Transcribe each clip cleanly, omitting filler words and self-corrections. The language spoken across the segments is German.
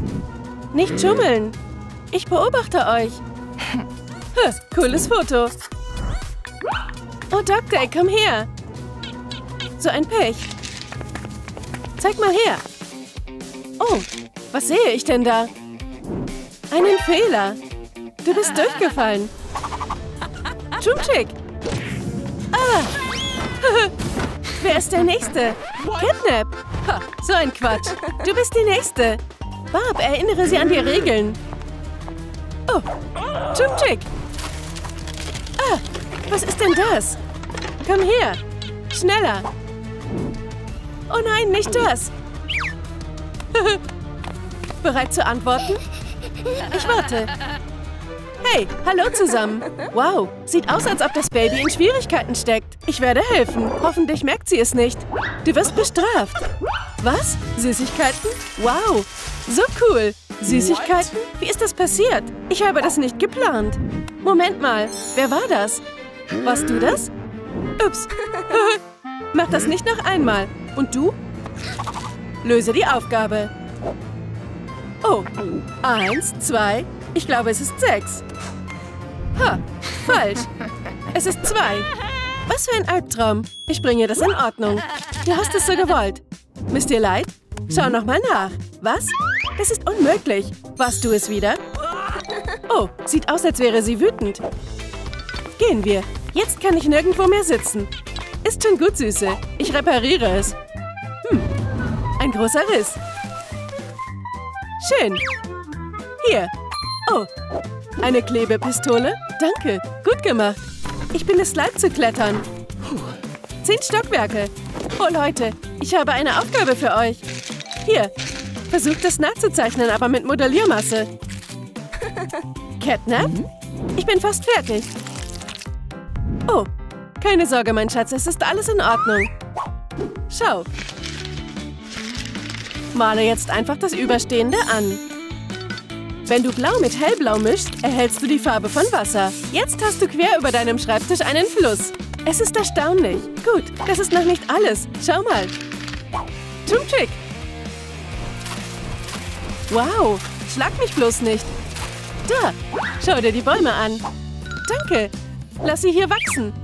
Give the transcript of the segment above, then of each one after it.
Nicht schummeln. Ich beobachte euch. Cooles Foto. Oh, Dr. komm her. So ein Pech. Zeig mal her. Oh, was sehe ich denn da? Einen Fehler. Du bist durchgefallen. Chumchick. Ah. Wer ist der Nächste? Catnap. Ha, so ein Quatsch. Du bist die Nächste. Barb, erinnere sie an die Regeln. Oh, Chumchick. Ah, was ist denn das? Komm her. Schneller. Oh nein, nicht das. Bereit zu antworten? Ich warte. Hey, hallo zusammen. Wow, sieht aus, als ob das Baby in Schwierigkeiten steckt. Ich werde helfen. Hoffentlich merkt sie es nicht. Du wirst bestraft. Was? Süßigkeiten? Wow, so cool. Süßigkeiten? Wie ist das passiert? Ich habe das nicht geplant. Moment mal, wer war das? Warst du das? Ups. Mach das nicht noch einmal. Und du? Löse die Aufgabe. Oh, 1, 2, ich glaube, es ist 6. Ha, falsch. Es ist 2. Was für ein Albtraum. Ich bringe das in Ordnung. Du hast es so gewollt. Misst dir leid? Schau noch mal nach. Was? Das ist unmöglich. Warst du es wieder? Oh, sieht aus, als wäre sie wütend. Gehen wir. Jetzt kann ich nirgendwo mehr sitzen. Ist schon gut, Süße. Ich repariere es. Ein großer Riss. Schön. Hier. Oh, eine Klebepistole? Danke, gut gemacht. Ich bin es leid zu klettern. 10 Stockwerke. Oh Leute, ich habe eine Aufgabe für euch. Hier, versucht es nachzuzeichnen, aber mit Modelliermasse. Catnap? Ich bin fast fertig. Oh, keine Sorge, mein Schatz, es ist alles in Ordnung. Schau. Male jetzt einfach das Überstehende an. Wenn du Blau mit Hellblau mischt, erhältst du die Farbe von Wasser. Jetzt hast du quer über deinem Schreibtisch einen Fluss. Es ist erstaunlich. Gut, das ist noch nicht alles. Schau mal. Chumchick. Wow, schlag mich bloß nicht. Da, schau dir die Bäume an. Danke. Lass sie hier wachsen.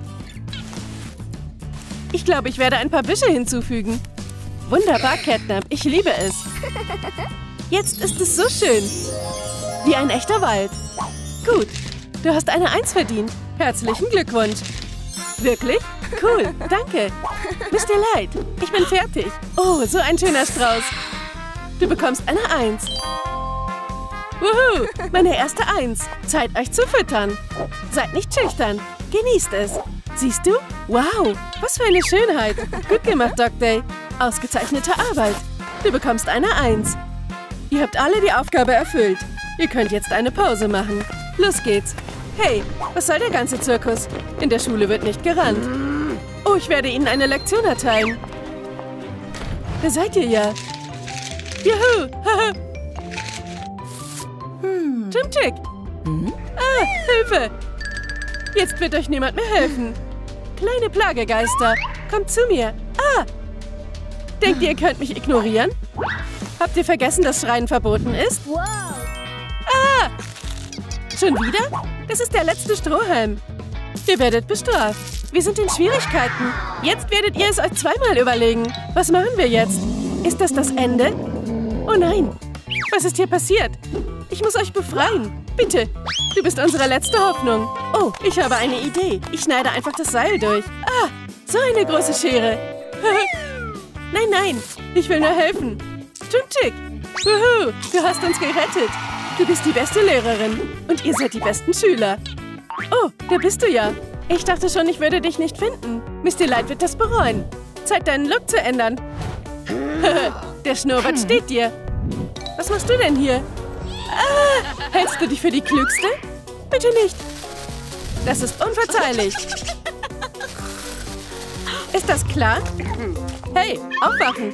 Ich glaube, ich werde ein paar Büsche hinzufügen. Wunderbar, Catnap. Ich liebe es. Jetzt ist es so schön. Wie ein echter Wald. Gut. Du hast eine 1 verdient. Herzlichen Glückwunsch. Wirklich? Cool. Danke. Misst dir leid. Ich bin fertig. Oh, so ein schöner Strauß. Du bekommst eine 1. Wuhu, meine erste 1. Zeit, euch zu füttern. Seid nicht schüchtern. Genießt es. Siehst du? Wow, was für eine Schönheit. Gut gemacht, Dog Day. Ausgezeichnete Arbeit. Du bekommst eine 1. Ihr habt alle die Aufgabe erfüllt. Ihr könnt jetzt eine Pause machen. Los geht's. Hey, was soll der ganze Zirkus? In der Schule wird nicht gerannt. Oh, ich werde Ihnen eine Lektion erteilen. Da seid ihr ja. Juhu! Chumchick! Ah, Hilfe! Jetzt wird euch niemand mehr helfen. Kleine Plagegeister, kommt zu mir. Ah! Denkt ihr, ihr könnt mich ignorieren? Habt ihr vergessen, dass Schreien verboten ist? Ah! Schon wieder? Das ist der letzte Strohhalm. Ihr werdet bestraft. Wir sind in Schwierigkeiten. Jetzt werdet ihr es euch zweimal überlegen. Was machen wir jetzt? Ist das das Ende? Oh nein! Was ist hier passiert? Ich muss euch befreien. Bitte, du bist unsere letzte Hoffnung. Oh, ich habe eine Idee. Ich schneide einfach das Seil durch. Ah, so eine große Schere. Nein, nein, ich will nur helfen. Chumchick, wuhu, du hast uns gerettet. Du bist die beste Lehrerin und ihr seid die besten Schüler. Oh, da bist du ja. Ich dachte schon, ich würde dich nicht finden. Mr. Light wird das bereuen. Zeit, deinen Look zu ändern. Der Schnurrbart steht dir. Was machst du denn hier? Ah, hältst du dich für die Klügste? Bitte nicht. Das ist unverzeihlich. Ist das klar? Hey, aufwachen.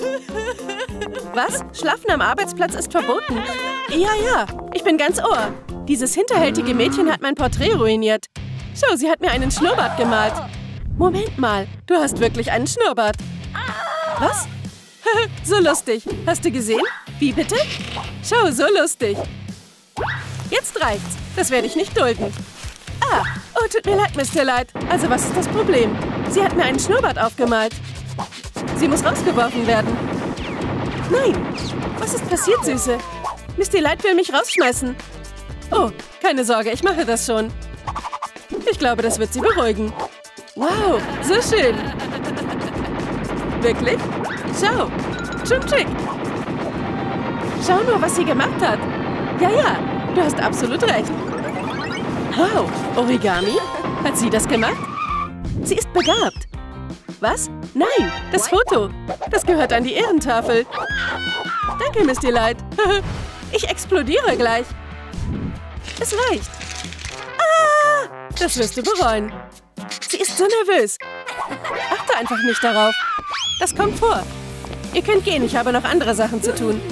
Was? Schlafen am Arbeitsplatz ist verboten. Ja, ich bin ganz Ohr. Dieses hinterhältige Mädchen hat mein Porträt ruiniert. Schau, sie hat mir einen Schnurrbart gemalt. Moment mal, du hast wirklich einen Schnurrbart. Was? So lustig. Hast du gesehen? Wie bitte? Schau, so lustig. Jetzt reicht's. Das werde ich nicht dulden. Ah, oh, tut mir leid, Mr. Light. Also, was ist das Problem? Sie hat mir einen Schnurrbart aufgemalt. Sie muss rausgeworfen werden. Nein. Was ist passiert, Süße? Mr. Light will mich rausschmeißen. Oh, keine Sorge, ich mache das schon. Ich glaube, das wird sie beruhigen. Wow, so schön. Wirklich? Schau, Chum Chick. Schau nur, was sie gemacht hat. Ja, du hast absolut recht. Wow, Origami? Hat sie das gemacht? Sie ist begabt. Was? Nein, das Foto. Das gehört an die Ehrentafel. Danke, Mr. Light. Ich explodiere gleich. Es reicht. Ah, das wirst du bereuen. Sie ist so nervös. Achte einfach nicht darauf. Das kommt vor. Ihr könnt gehen, ich habe noch andere Sachen zu tun.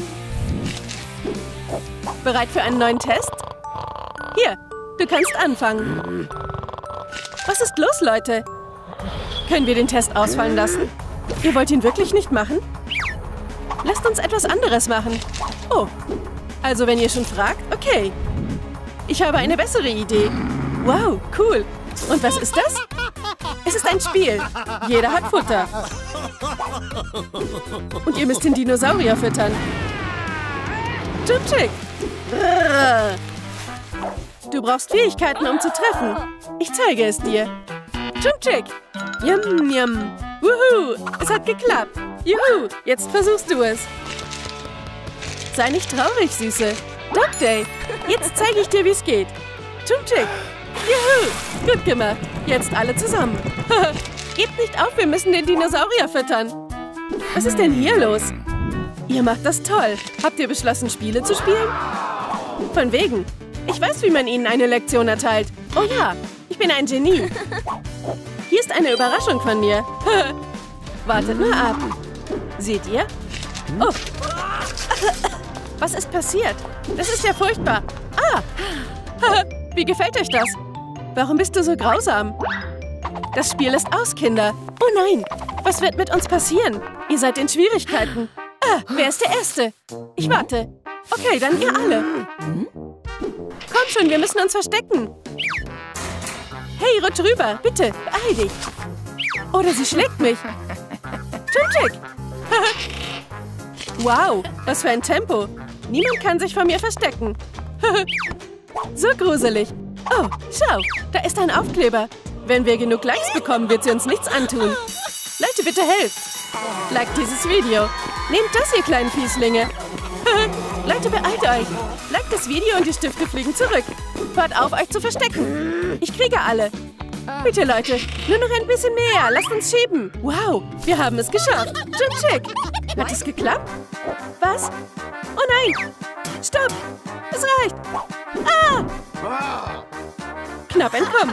Bereit für einen neuen Test? Hier, du kannst anfangen. Was ist los, Leute? Können wir den Test ausfallen lassen? Ihr wollt ihn wirklich nicht machen? Lasst uns etwas anderes machen. Oh, also wenn ihr schon fragt, okay. Ich habe eine bessere Idee. Wow, cool. Und was ist das? Es ist ein Spiel. Jeder hat Futter. Und ihr müsst den Dinosaurier füttern. Chum Chick. Du brauchst Fähigkeiten, um zu treffen. Ich zeige es dir. Chum Chick. Yum, yum. Wuhu, es hat geklappt. Juhu, jetzt versuchst du es. Sei nicht traurig, Süße. Dog Day. Jetzt zeige ich dir, wie es geht. Chum Chick. Juhu, gut gemacht. Jetzt alle zusammen. Gebt nicht auf, wir müssen den Dinosaurier füttern. Was ist denn hier los? Ihr macht das toll. Habt ihr beschlossen, Spiele zu spielen? Von wegen. Ich weiß, wie man ihnen eine Lektion erteilt. Oh ja, ich bin ein Genie. Hier ist eine Überraschung von mir. Wartet nur ab. Seht ihr? Oh. Was ist passiert? Das ist ja furchtbar. Ah. Wie gefällt euch das? Warum bist du so grausam? Das Spiel ist aus, Kinder. Oh nein, was wird mit uns passieren? Ihr seid in Schwierigkeiten. Ah, wer ist der Erste? Ich warte. Okay, dann ihr alle. Komm schon, wir müssen uns verstecken. Hey, rutsch rüber, bitte, beeil dich. Oder sie schlägt mich. Chum Chick. Wow, was für ein Tempo. Niemand kann sich vor mir verstecken. So gruselig. Oh, schau, da ist ein Aufkleber. Wenn wir genug Likes bekommen, wird sie uns nichts antun. Leute, bitte helft. Liked dieses Video. Nehmt das, ihr kleinen Fieslinge. Leute, beeilt euch. Liked das Video und die Stifte fliegen zurück. Hört auf, euch zu verstecken. Ich kriege alle. Bitte, Leute, nur noch ein bisschen mehr. Lasst uns schieben. Wow, wir haben es geschafft. Chum Chick. Hat es geklappt? Was? Oh nein. Stopp. Es reicht. Ah. Knapp entkommen.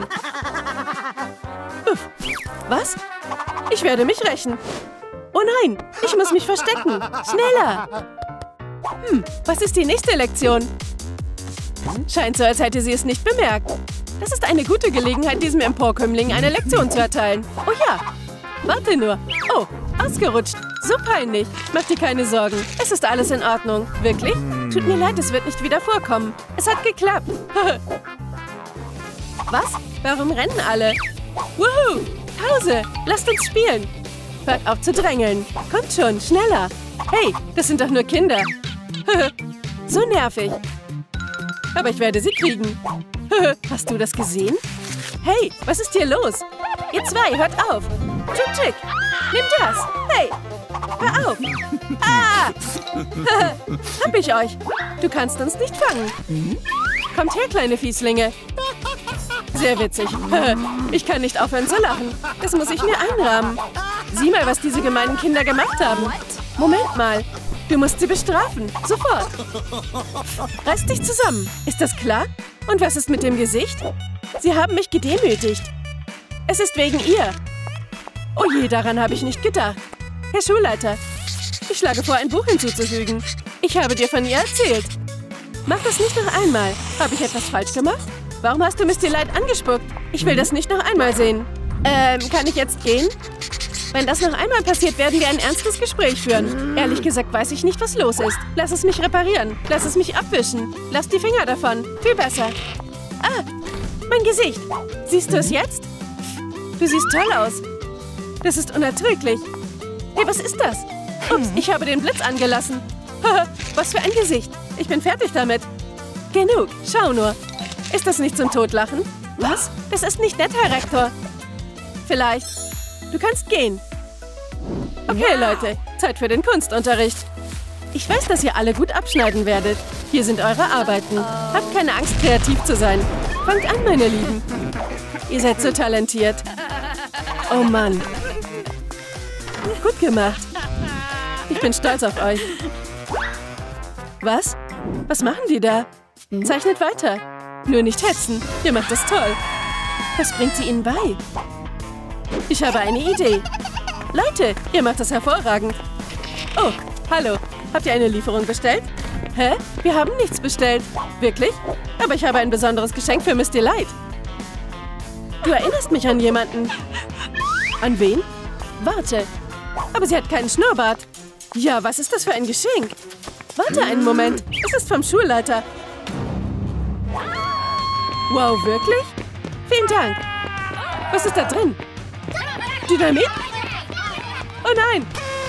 Uff. Was? Ich werde mich rächen. Oh nein, ich muss mich verstecken. Schneller. Was ist die nächste Lektion? Scheint so, als hätte sie es nicht bemerkt. Das ist eine gute Gelegenheit, diesem Emporkömmling eine Lektion zu erteilen. Oh ja. Warte nur. Oh, ausgerutscht. So peinlich. Mach dir keine Sorgen. Es ist alles in Ordnung. Wirklich? Tut mir leid, es wird nicht wieder vorkommen. Es hat geklappt. Was? Warum rennen alle? Wuhu! Pause! Lasst uns spielen! Hört auf zu drängeln. Kommt schon, schneller. Hey, das sind doch nur Kinder. So nervig. Aber ich werde sie kriegen. Hast du das gesehen? Hey, was ist hier los? Ihr zwei, hört auf. Chum Chick, nimm das. Hey, hör auf. Ah! Hab ich euch. Du kannst uns nicht fangen. Kommt her, kleine Fieslinge. Sehr witzig. Ich kann nicht aufhören zu lachen. Das muss ich mir einrahmen. Sieh mal, was diese gemeinen Kinder gemacht haben. Moment mal. Du musst sie bestrafen. Sofort. Reiß dich zusammen. Ist das klar? Und was ist mit dem Gesicht? Sie haben mich gedemütigt. Es ist wegen ihr. Oh je, daran habe ich nicht gedacht. Herr Schulleiter, ich schlage vor, ein Buch hinzuzufügen. Ich habe dir von ihr erzählt. Mach das nicht noch einmal. Habe ich etwas falsch gemacht? Warum hast du Mr. Light angespuckt? Ich will das nicht noch einmal sehen. Kann ich jetzt gehen? Wenn das noch einmal passiert, werden wir ein ernstes Gespräch führen. Ehrlich gesagt weiß ich nicht, was los ist. Lass es mich reparieren. Lass es mich abwischen. Lass die Finger davon. Viel besser. Ah, mein Gesicht. Siehst du es jetzt? Du siehst toll aus. Das ist unerträglich. Hey, was ist das? Ups, ich habe den Blitz angelassen. Was für ein Gesicht. Ich bin fertig damit. Genug, schau nur. Ist das nicht zum Totlachen? Was? Das ist nicht nett, Herr Rektor. Vielleicht. Du kannst gehen. Okay, Leute, Zeit für den Kunstunterricht. Ich weiß, dass ihr alle gut abschneiden werdet. Hier sind eure Arbeiten. Habt keine Angst, kreativ zu sein. Fangt an, meine Lieben. Ihr seid so talentiert. Oh Mann. Gut gemacht. Ich bin stolz auf euch. Was? Was machen die da? Zeichnet weiter. Nur nicht hetzen. Ihr macht das toll. Was bringt sie ihnen bei? Ich habe eine Idee. Leute, ihr macht das hervorragend. Oh, hallo. Habt ihr eine Lieferung bestellt? Hä? Wir haben nichts bestellt. Wirklich? Aber ich habe ein besonderes Geschenk für Miss Delight. Du erinnerst mich an jemanden. An wen? Warte. Aber sie hat keinen Schnurrbart. Ja, was ist das für ein Geschenk? Warte einen Moment. Es ist vom Schulleiter. Wow, wirklich? Vielen Dank. Was ist da drin? Dynamit? Oh nein!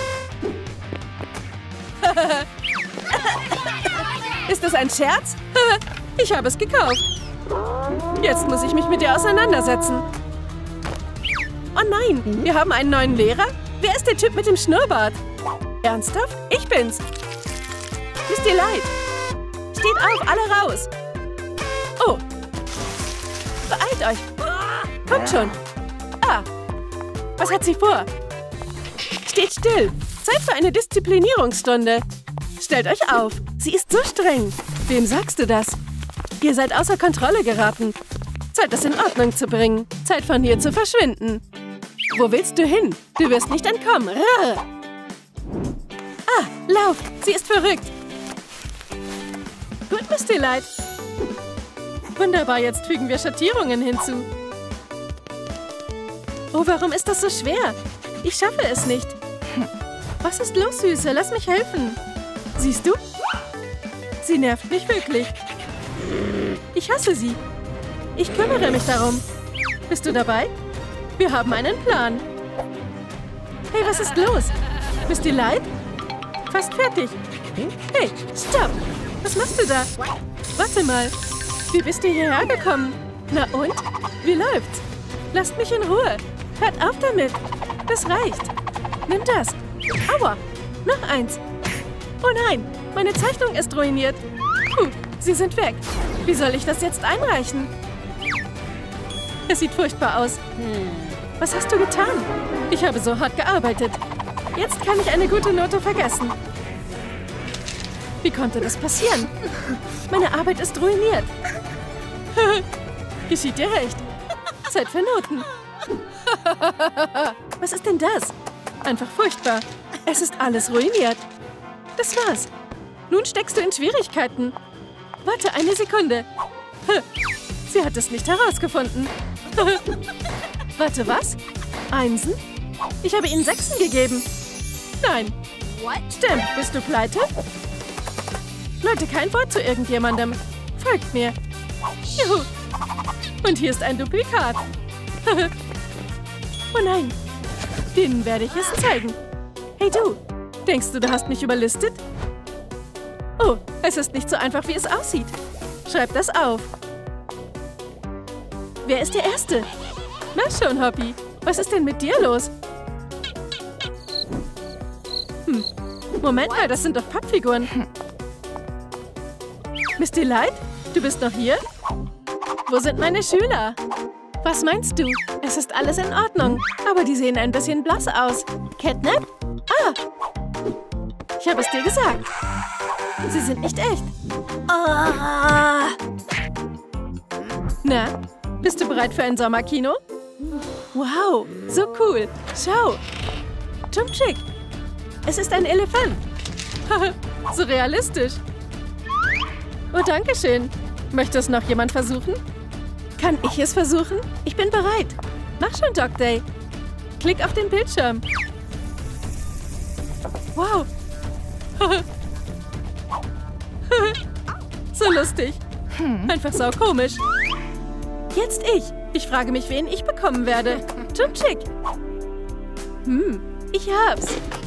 Ist das ein Scherz? Ich habe es gekauft. Jetzt muss ich mich mit dir auseinandersetzen. Oh nein, wir haben einen neuen Lehrer? Wer ist der Typ mit dem Schnurrbart? Ernsthaft? Ich bin's. Miss Delight. Steht auf, alle raus. Oh. Beeilt euch. Kommt schon. Ah. Was hat sie vor? Steht still. Zeit für eine Disziplinierungsstunde. Stellt euch auf. Sie ist so streng. Wem sagst du das? Ihr seid außer Kontrolle geraten. Zeit, das in Ordnung zu bringen. Zeit, von hier zu verschwinden. Wo willst du hin? Du wirst nicht entkommen. Rrr. Ah, lauft. Sie ist verrückt. Gut, Miss Delight. Wunderbar, jetzt fügen wir Schattierungen hinzu. Oh, warum ist das so schwer? Ich schaffe es nicht. Was ist los, Süße? Lass mich helfen. Siehst du? Sie nervt mich wirklich. Ich hasse sie. Ich kümmere mich darum. Bist du dabei? Wir haben einen Plan. Hey, was ist los? Miss Delight? Fast fertig. Hey, stopp! Was machst du da? Warte mal. Wie bist du hierher gekommen? Na und? Wie läuft's? Lasst mich in Ruhe. Hört auf damit. Das reicht. Nimm das. Aua. Noch eins. Oh nein, meine Zeichnung ist ruiniert. Puh, sie sind weg. Wie soll ich das jetzt einreichen? Es sieht furchtbar aus. Was hast du getan? Ich habe so hart gearbeitet. Jetzt kann ich eine gute Note vergessen. Wie konnte das passieren? Meine Arbeit ist ruiniert. Geschieht dir recht. Zeit für Noten. Was ist denn das? Einfach furchtbar. Es ist alles ruiniert. Das war's. Nun steckst du in Schwierigkeiten. Warte eine Sekunde. Sie hat es nicht herausgefunden. Warte, was? Einsen? Ich habe ihnen Sechsen gegeben. Nein. Stimmt, bist du pleite? Leute, kein Wort zu irgendjemandem. Folgt mir. Juhu. Und hier ist ein Duplikat. Oh nein. Denen werde ich es zeigen. Hey du, denkst du, du hast mich überlistet? Oh, es ist nicht so einfach, wie es aussieht. Schreib das auf. Wer ist der Erste? Na schon, Hoppy. Was ist denn mit dir los? Moment mal, das sind doch Pappfiguren. Miss Delight, du bist noch hier? Wo sind meine Schüler? Was meinst du? Es ist alles in Ordnung, aber die sehen ein bisschen blass aus. Catnap? Ah! Ich habe es dir gesagt. Sie sind nicht echt. Ah. Na, bist du bereit für ein Sommerkino? Wow, so cool. Schau. Chumchick. Es ist ein Elefant. So realistisch. Oh, danke schön. Möchte es noch jemand versuchen? Kann ich es versuchen? Ich bin bereit. Mach schon, Dog Day. Klick auf den Bildschirm. Wow. So lustig. Einfach sau komisch. Jetzt ich. Ich frage mich, wen ich bekommen werde. Chumchick. Ich hab's.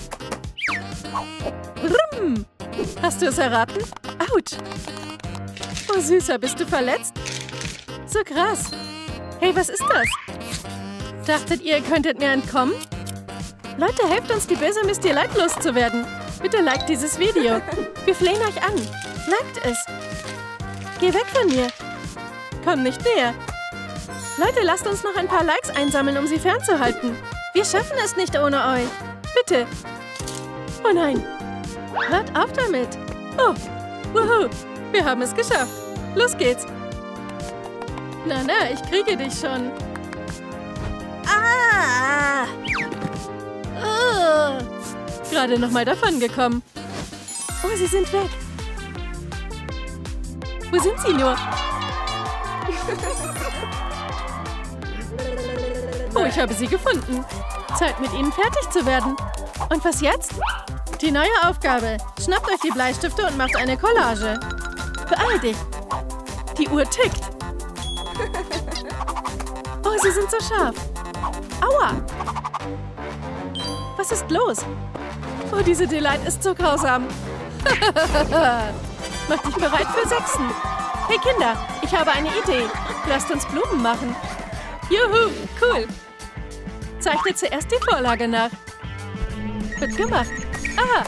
Brumm. Hast du es erraten? Autsch. Oh, Süßer, bist du verletzt? So krass. Hey, was ist das? Dachtet ihr, ihr könntet mir entkommen? Leute, helft uns, die böse Misty Light loszuwerden. Bitte liked dieses Video. Wir flehen euch an. Liked es. Geh weg von mir. Komm nicht näher. Leute, lasst uns noch ein paar Likes einsammeln, um sie fernzuhalten. Wir schaffen es nicht ohne euch. Bitte. Oh nein. Hört auf damit. Oh. Wuhu. Wir haben es geschafft. Los geht's. Na, ich kriege dich schon. Ah. Oh. Gerade noch mal davon gekommen. Oh, sie sind weg. Wo sind sie nur? Oh, ich habe sie gefunden. Zeit, mit ihnen fertig zu werden. Und was jetzt? Die neue Aufgabe. Schnappt euch die Bleistifte und macht eine Collage. Beeil dich. Die Uhr tickt. Oh, sie sind so scharf. Aua. Was ist los? Oh, diese Delight ist so grausam. Mach dich bereit für Sechsen. Hey Kinder, ich habe eine Idee. Lasst uns Blumen machen. Juhu, cool. Zeichne zuerst die Vorlage nach. Wird gemacht. Aha.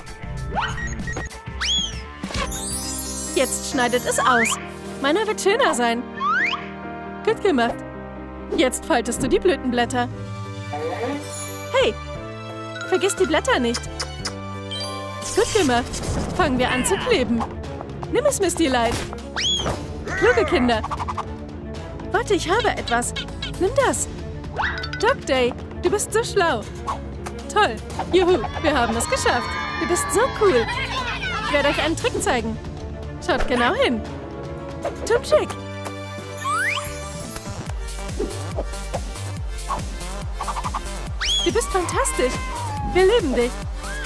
Jetzt schneidet es aus. Meiner wird schöner sein. Gut gemacht. Jetzt faltest du die Blütenblätter. Hey, vergiss die Blätter nicht. Gut gemacht. Fangen wir an zu kleben. Nimm es, Misty Light. Kluge Kinder. Warte, ich habe etwas. Nimm das. Dog Day, du bist so schlau. Toll. Juhu, wir haben es geschafft. Du bist so cool. Ich werde euch einen Trick zeigen. Schaut genau hin. Chumchick. Du bist fantastisch. Wir lieben dich.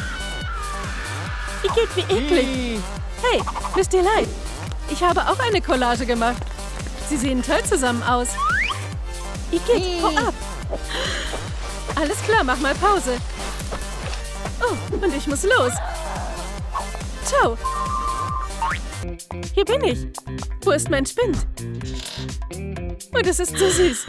Ihr geht wie eklig. Hey, Misty Light. Ich habe auch eine Collage gemacht. Sie sehen toll zusammen aus. Igitt, hau ab. Alles klar, mach mal Pause. Oh, und ich muss los. Ciao. Hier bin ich. Wo ist mein Spind? Oh, das ist so süß.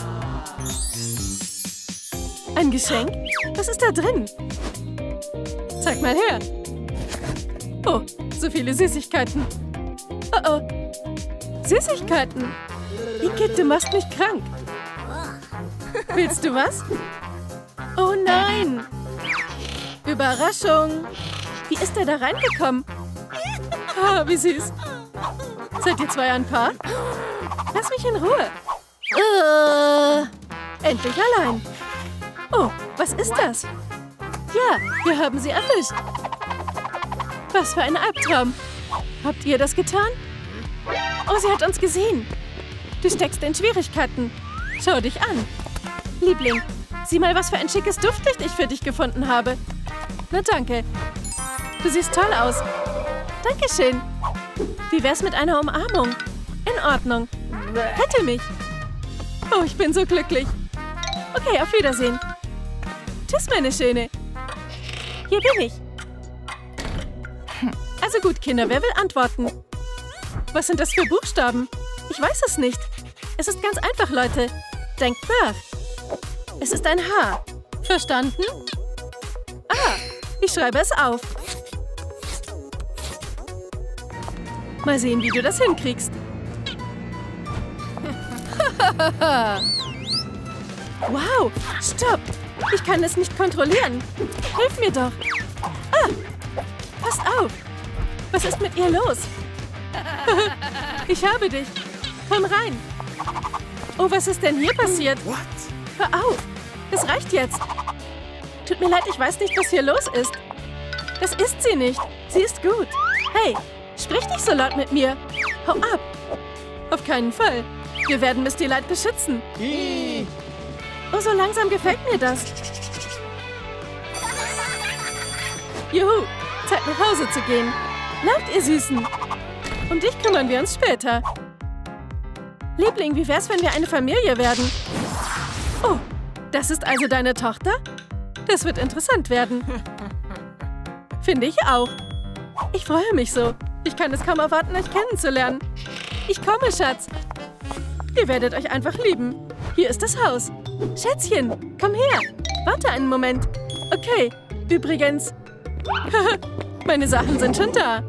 Ein Geschenk? Was ist da drin? Zeig mal her. Oh, so viele Süßigkeiten. Oh, oh. Süßigkeiten. Igitt, du machst mich krank. Willst du was? Oh nein. Überraschung. Wie ist er da reingekommen? Ah, wie süß. Seid ihr zwei ein Paar? Lass mich in Ruhe. Endlich allein. Oh, was ist das? Ja, wir haben sie erwischt. Was für ein Albtraum. Habt ihr das getan? Oh, sie hat uns gesehen. Du steckst in Schwierigkeiten. Schau dich an. Liebling, sieh mal, was für ein schickes Duftlicht ich für dich gefunden habe. Na danke. Du siehst toll aus. Dankeschön. Wie wär's mit einer Umarmung? In Ordnung. Rette mich. Oh, ich bin so glücklich. Okay, auf Wiedersehen. Tschüss, meine Schöne. Hier bin ich. Also gut, Kinder, wer will antworten? Was sind das für Buchstaben? Ich weiß es nicht. Es ist ganz einfach, Leute. Denkt nach. Es ist ein H. Verstanden? Ah, ich schreibe es auf. Mal sehen, wie du das hinkriegst. Wow, stopp. Ich kann es nicht kontrollieren. Hilf mir doch. Ah, passt auf. Was ist mit ihr los? Ich habe dich. Komm rein. Oh, was ist denn hier passiert? Hör auf. Es reicht jetzt. Tut mir leid, ich weiß nicht, was hier los ist. Das ist sie nicht. Sie ist gut. Hey, sprich nicht so laut mit mir. Hau ab. Auf keinen Fall. Wir werden Misty Light beschützen. Oh, so langsam gefällt mir das. Juhu, Zeit nach Hause zu gehen. Lauft, ihr Süßen. Um dich kümmern wir uns später. Liebling, wie wär's, wenn wir eine Familie werden? Oh, das ist also deine Tochter? Das wird interessant werden. Finde ich auch. Ich freue mich so. Ich kann es kaum erwarten, euch kennenzulernen. Ich komme, Schatz. Ihr werdet euch einfach lieben. Hier ist das Haus. Schätzchen, komm her. Warte einen Moment. Okay, übrigens. Meine Sachen sind schon da.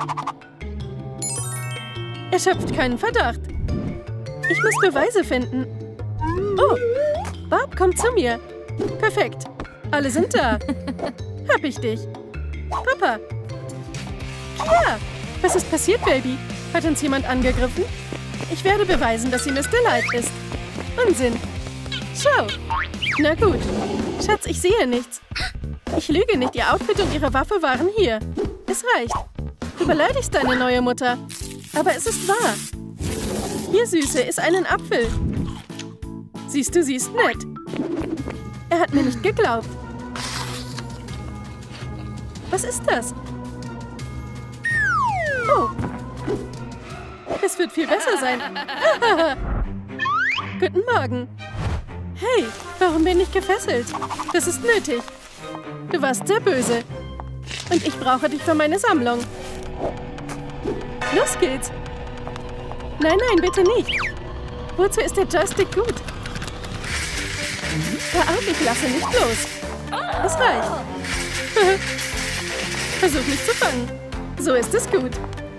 Er schöpft keinen Verdacht. Ich muss Beweise finden. Oh, Bob, komm zu mir. Perfekt. Alle sind da. Hab ich dich. Papa. Ja. Was ist passiert, Baby? Hat uns jemand angegriffen? Ich werde beweisen, dass sie Mr. Light ist. Unsinn. Schau. Na gut. Schatz, ich sehe nichts. Ich lüge nicht. Ihr Outfit und ihre Waffe waren hier. Es reicht. Du beleidigst deine neue Mutter. Aber es ist wahr. Hier, Süße, ist einen Apfel. Siehst du, sie ist nett. Er hat mir nicht geglaubt. Was ist das? Oh. Es wird viel besser sein. Guten Morgen. Hey, warum bin ich gefesselt? Das ist nötig. Du warst sehr böse. Und ich brauche dich für meine Sammlung. Los geht's. Nein, nein, bitte nicht. Wozu ist der Joystick gut? Hör auf, ich lasse nicht los. Es reicht. Versuch mich zu fangen. So ist es gut.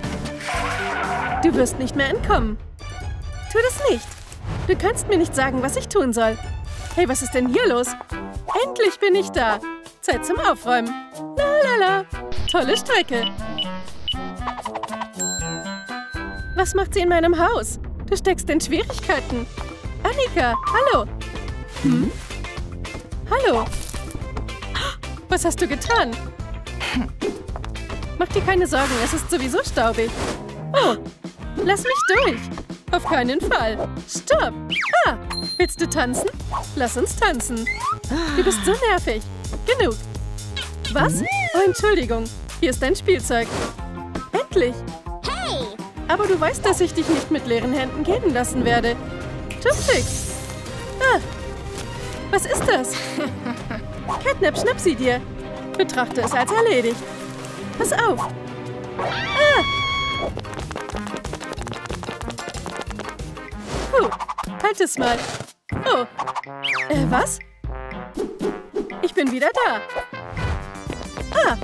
Du wirst nicht mehr entkommen. Tu das nicht. Du kannst mir nicht sagen, was ich tun soll. Hey, was ist denn hier los? Endlich bin ich da. Zeit zum Aufräumen. La. Tolle Strecke. Was macht sie in meinem Haus? Du steckst in Schwierigkeiten. Annika, hallo. Hallo. Was hast du getan? Mach dir keine Sorgen, es ist sowieso staubig. Oh, lass mich durch. Auf keinen Fall. Stopp. Ah, willst du tanzen? Lass uns tanzen. Du bist so nervig. Genug. Was? Oh, Entschuldigung. Hier ist dein Spielzeug. Endlich. Hey! Aber du weißt, dass ich dich nicht mit leeren Händen gehen lassen werde. Chopstick. Ah, was ist das? Catnap, schnapp sie dir. Betrachte es als erledigt. Pass auf. Ah! Halt es mal. Oh. Was? Ich bin wieder da. Ah.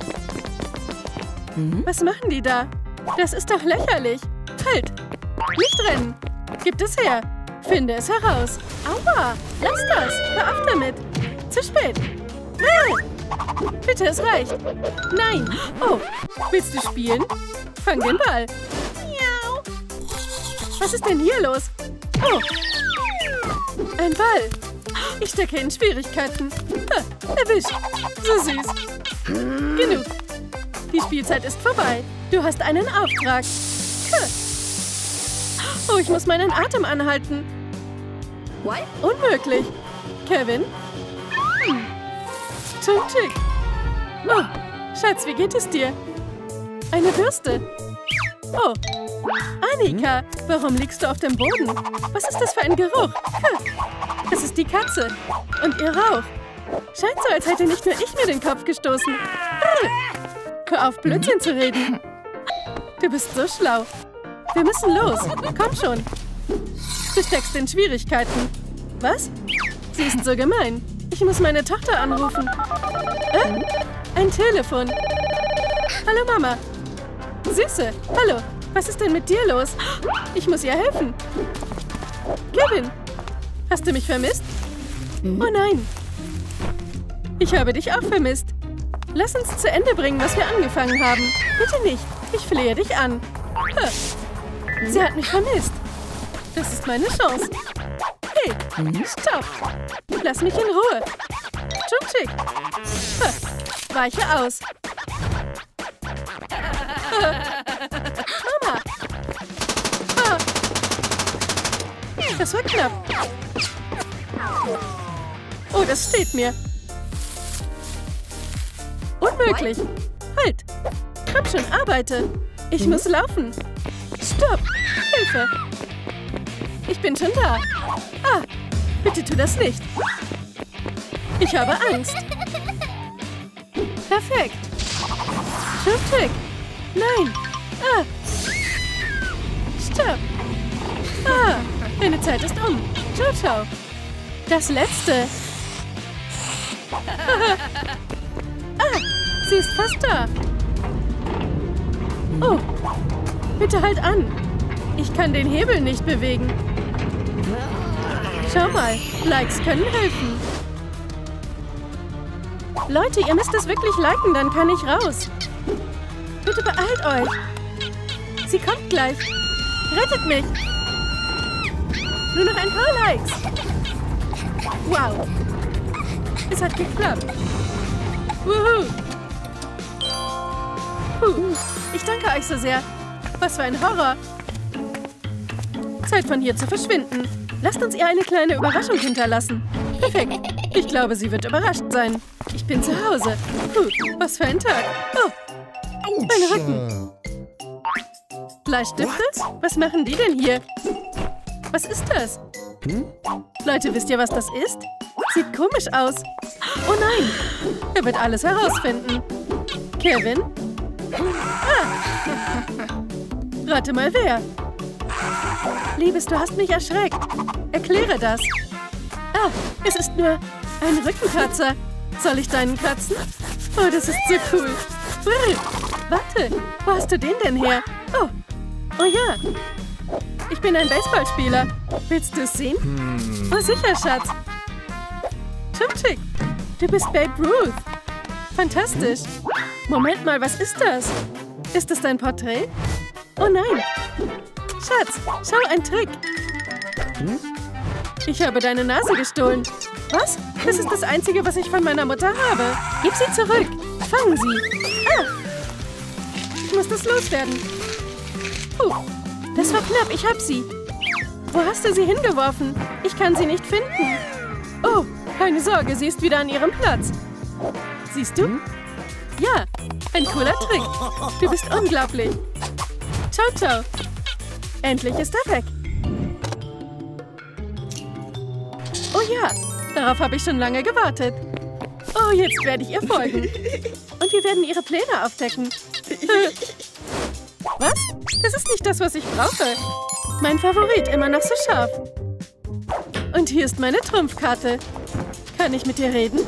Was machen die da? Das ist doch lächerlich. Halt. Nicht rennen. Gib es her. Finde es heraus. Aua. Lass das. Hör auf damit. Zu spät. Ah. Bitte, es reicht. Nein. Oh. Willst du spielen? Fang den Ball. Miau. Was ist denn hier los? Oh. Ein Ball. Ich stecke in Schwierigkeiten. Erwischt. So süß. Genug. Die Spielzeit ist vorbei. Du hast einen Auftrag. Oh, ich muss meinen Atem anhalten. What? Unmöglich. Kevin? Chum-Chick. Oh, Schatz, wie geht es dir? Eine Bürste. Oh, Annika, warum liegst du auf dem Boden? Was ist das für ein Geruch? Das ist die Katze. Und ihr Rauch. Scheint so, als hätte nicht nur ich mir den Kopf gestoßen. Hör auf, Blödsinn zu reden. Du bist so schlau. Wir müssen los. Komm schon. Du steckst in Schwierigkeiten. Was? Sie ist so gemein. Ich muss meine Tochter anrufen. Ein Telefon. Hallo, Mama. Süße, hallo. Was ist denn mit dir los? Ich muss ihr helfen. Kevin, hast du mich vermisst? Oh nein. Ich habe dich auch vermisst. Lass uns zu Ende bringen, was wir angefangen haben. Bitte nicht. Ich flehe dich an. Sie hat mich vermisst. Das ist meine Chance. Hey, stopp. Lass mich in Ruhe. Chum-Chick. Weiche aus. Mama. Das war knapp. Oh, das steht mir. Unmöglich. Komm schon, arbeite. Ich muss laufen. Stopp! Hilfe! Ich bin schon da. Ah, bitte tu das nicht. Ich habe Angst. Perfekt. Trick. Nein. Ah. Stopp. Ah, deine Zeit ist um. Ciao. Das letzte. Ah, sie ist fast da. Oh, bitte halt an. Ich kann den Hebel nicht bewegen. Schau mal, Likes können helfen. Leute, ihr müsst es wirklich liken, dann kann ich raus. Bitte beeilt euch. Sie kommt gleich. Rettet mich. Nur noch ein paar Likes. Wow. Es hat geklappt. Wuhu. Ich danke euch so sehr. Was für ein Horror. Zeit von hier zu verschwinden. Lasst uns ihr eine kleine Überraschung hinterlassen. Perfekt. Ich glaube, sie wird überrascht sein. Ich bin zu Hause. Was für ein Tag. Oh, mein Rücken. Bleistifte? Was machen die denn hier? Was ist das? Leute, wisst ihr, was das ist? Sieht komisch aus. Oh nein. Er wird alles herausfinden. Kevin? Ah. Rate mal, wer? Liebes, du hast mich erschreckt. Erkläre das. Ah, es ist nur ein Rückenkratzer. Soll ich deinen kratzen? Oh, das ist so cool. Warte, wo hast du den denn her? Oh ja. Ich bin ein Baseballspieler. Willst du es sehen? Oh, sicher, Schatz. Chumchick, du bist Babe Ruth. Fantastisch. Moment mal, was ist das? Ist das dein Porträt? Oh nein. Schatz, schau, ein Trick. Ich habe deine Nase gestohlen. Was? Das ist das Einzige, was ich von meiner Mutter habe. Gib sie zurück. Fangen sie. Ah! Ich muss das loswerden. Das war knapp. Ich hab sie. Wo hast du sie hingeworfen? Ich kann sie nicht finden. Oh, keine Sorge. Sie ist wieder an ihrem Platz. Siehst du? Ja, ein cooler Trick. Du bist unglaublich. Ciao. Endlich ist er weg. Oh ja, darauf habe ich schon lange gewartet. Oh, jetzt werde ich ihr folgen. Und wir werden ihre Pläne aufdecken. Was? Das ist nicht das, was ich brauche. Mein Favorit, immer noch so scharf. Und hier ist meine Trumpfkarte. Kann ich mit dir reden?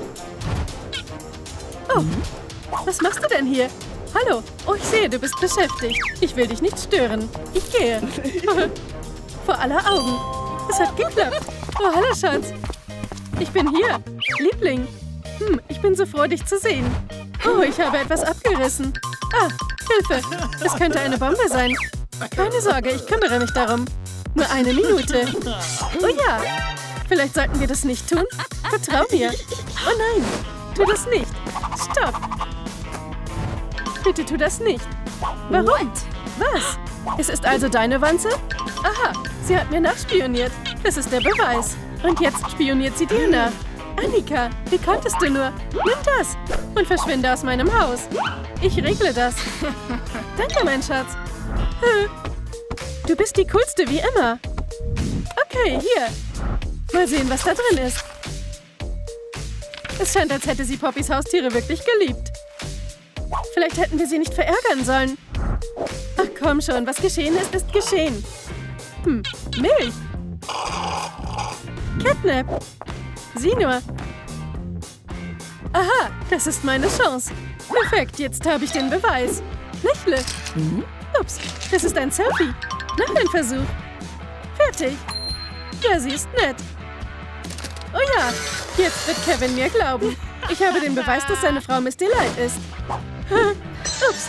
Oh, was machst du denn hier? Hallo. Oh, ich sehe, du bist beschäftigt. Ich will dich nicht stören. Ich gehe. Vor aller Augen. Es hat geklappt. Oh, hallo, Schatz. Ich bin hier. Liebling. Ich bin so froh, dich zu sehen. Oh, ich habe etwas abgerissen. Ah, Hilfe. Es könnte eine Bombe sein. Keine Sorge, ich kümmere mich darum. Nur eine Minute. Oh ja. Vielleicht sollten wir das nicht tun? Vertrau mir. Oh nein. Tu das nicht. Stopp. Bitte tu das nicht. Warum? Was? Es ist also deine Wanze? Aha, sie hat mir nachspioniert. Das ist der Beweis. Und jetzt spioniert sie dir nach. Annika, wie konntest du nur? Nimm das und verschwinde aus meinem Haus. Ich regle das. Danke, mein Schatz. Du bist die Coolste wie immer. Okay, hier. Mal sehen, was da drin ist. Es scheint, als hätte sie Poppys Haustiere wirklich geliebt. Vielleicht hätten wir sie nicht verärgern sollen. Ach komm schon, was geschehen ist, ist geschehen. Milch. Catnip. Sieh nur. Aha, das ist meine Chance. Perfekt, jetzt habe ich den Beweis. Lächle. Ups, das ist ein Selfie. Noch ein Versuch. Fertig. Ja, sie ist nett. Oh ja, jetzt wird Kevin mir glauben. Ich habe den Beweis, dass seine Frau Miss Delight ist. Ups.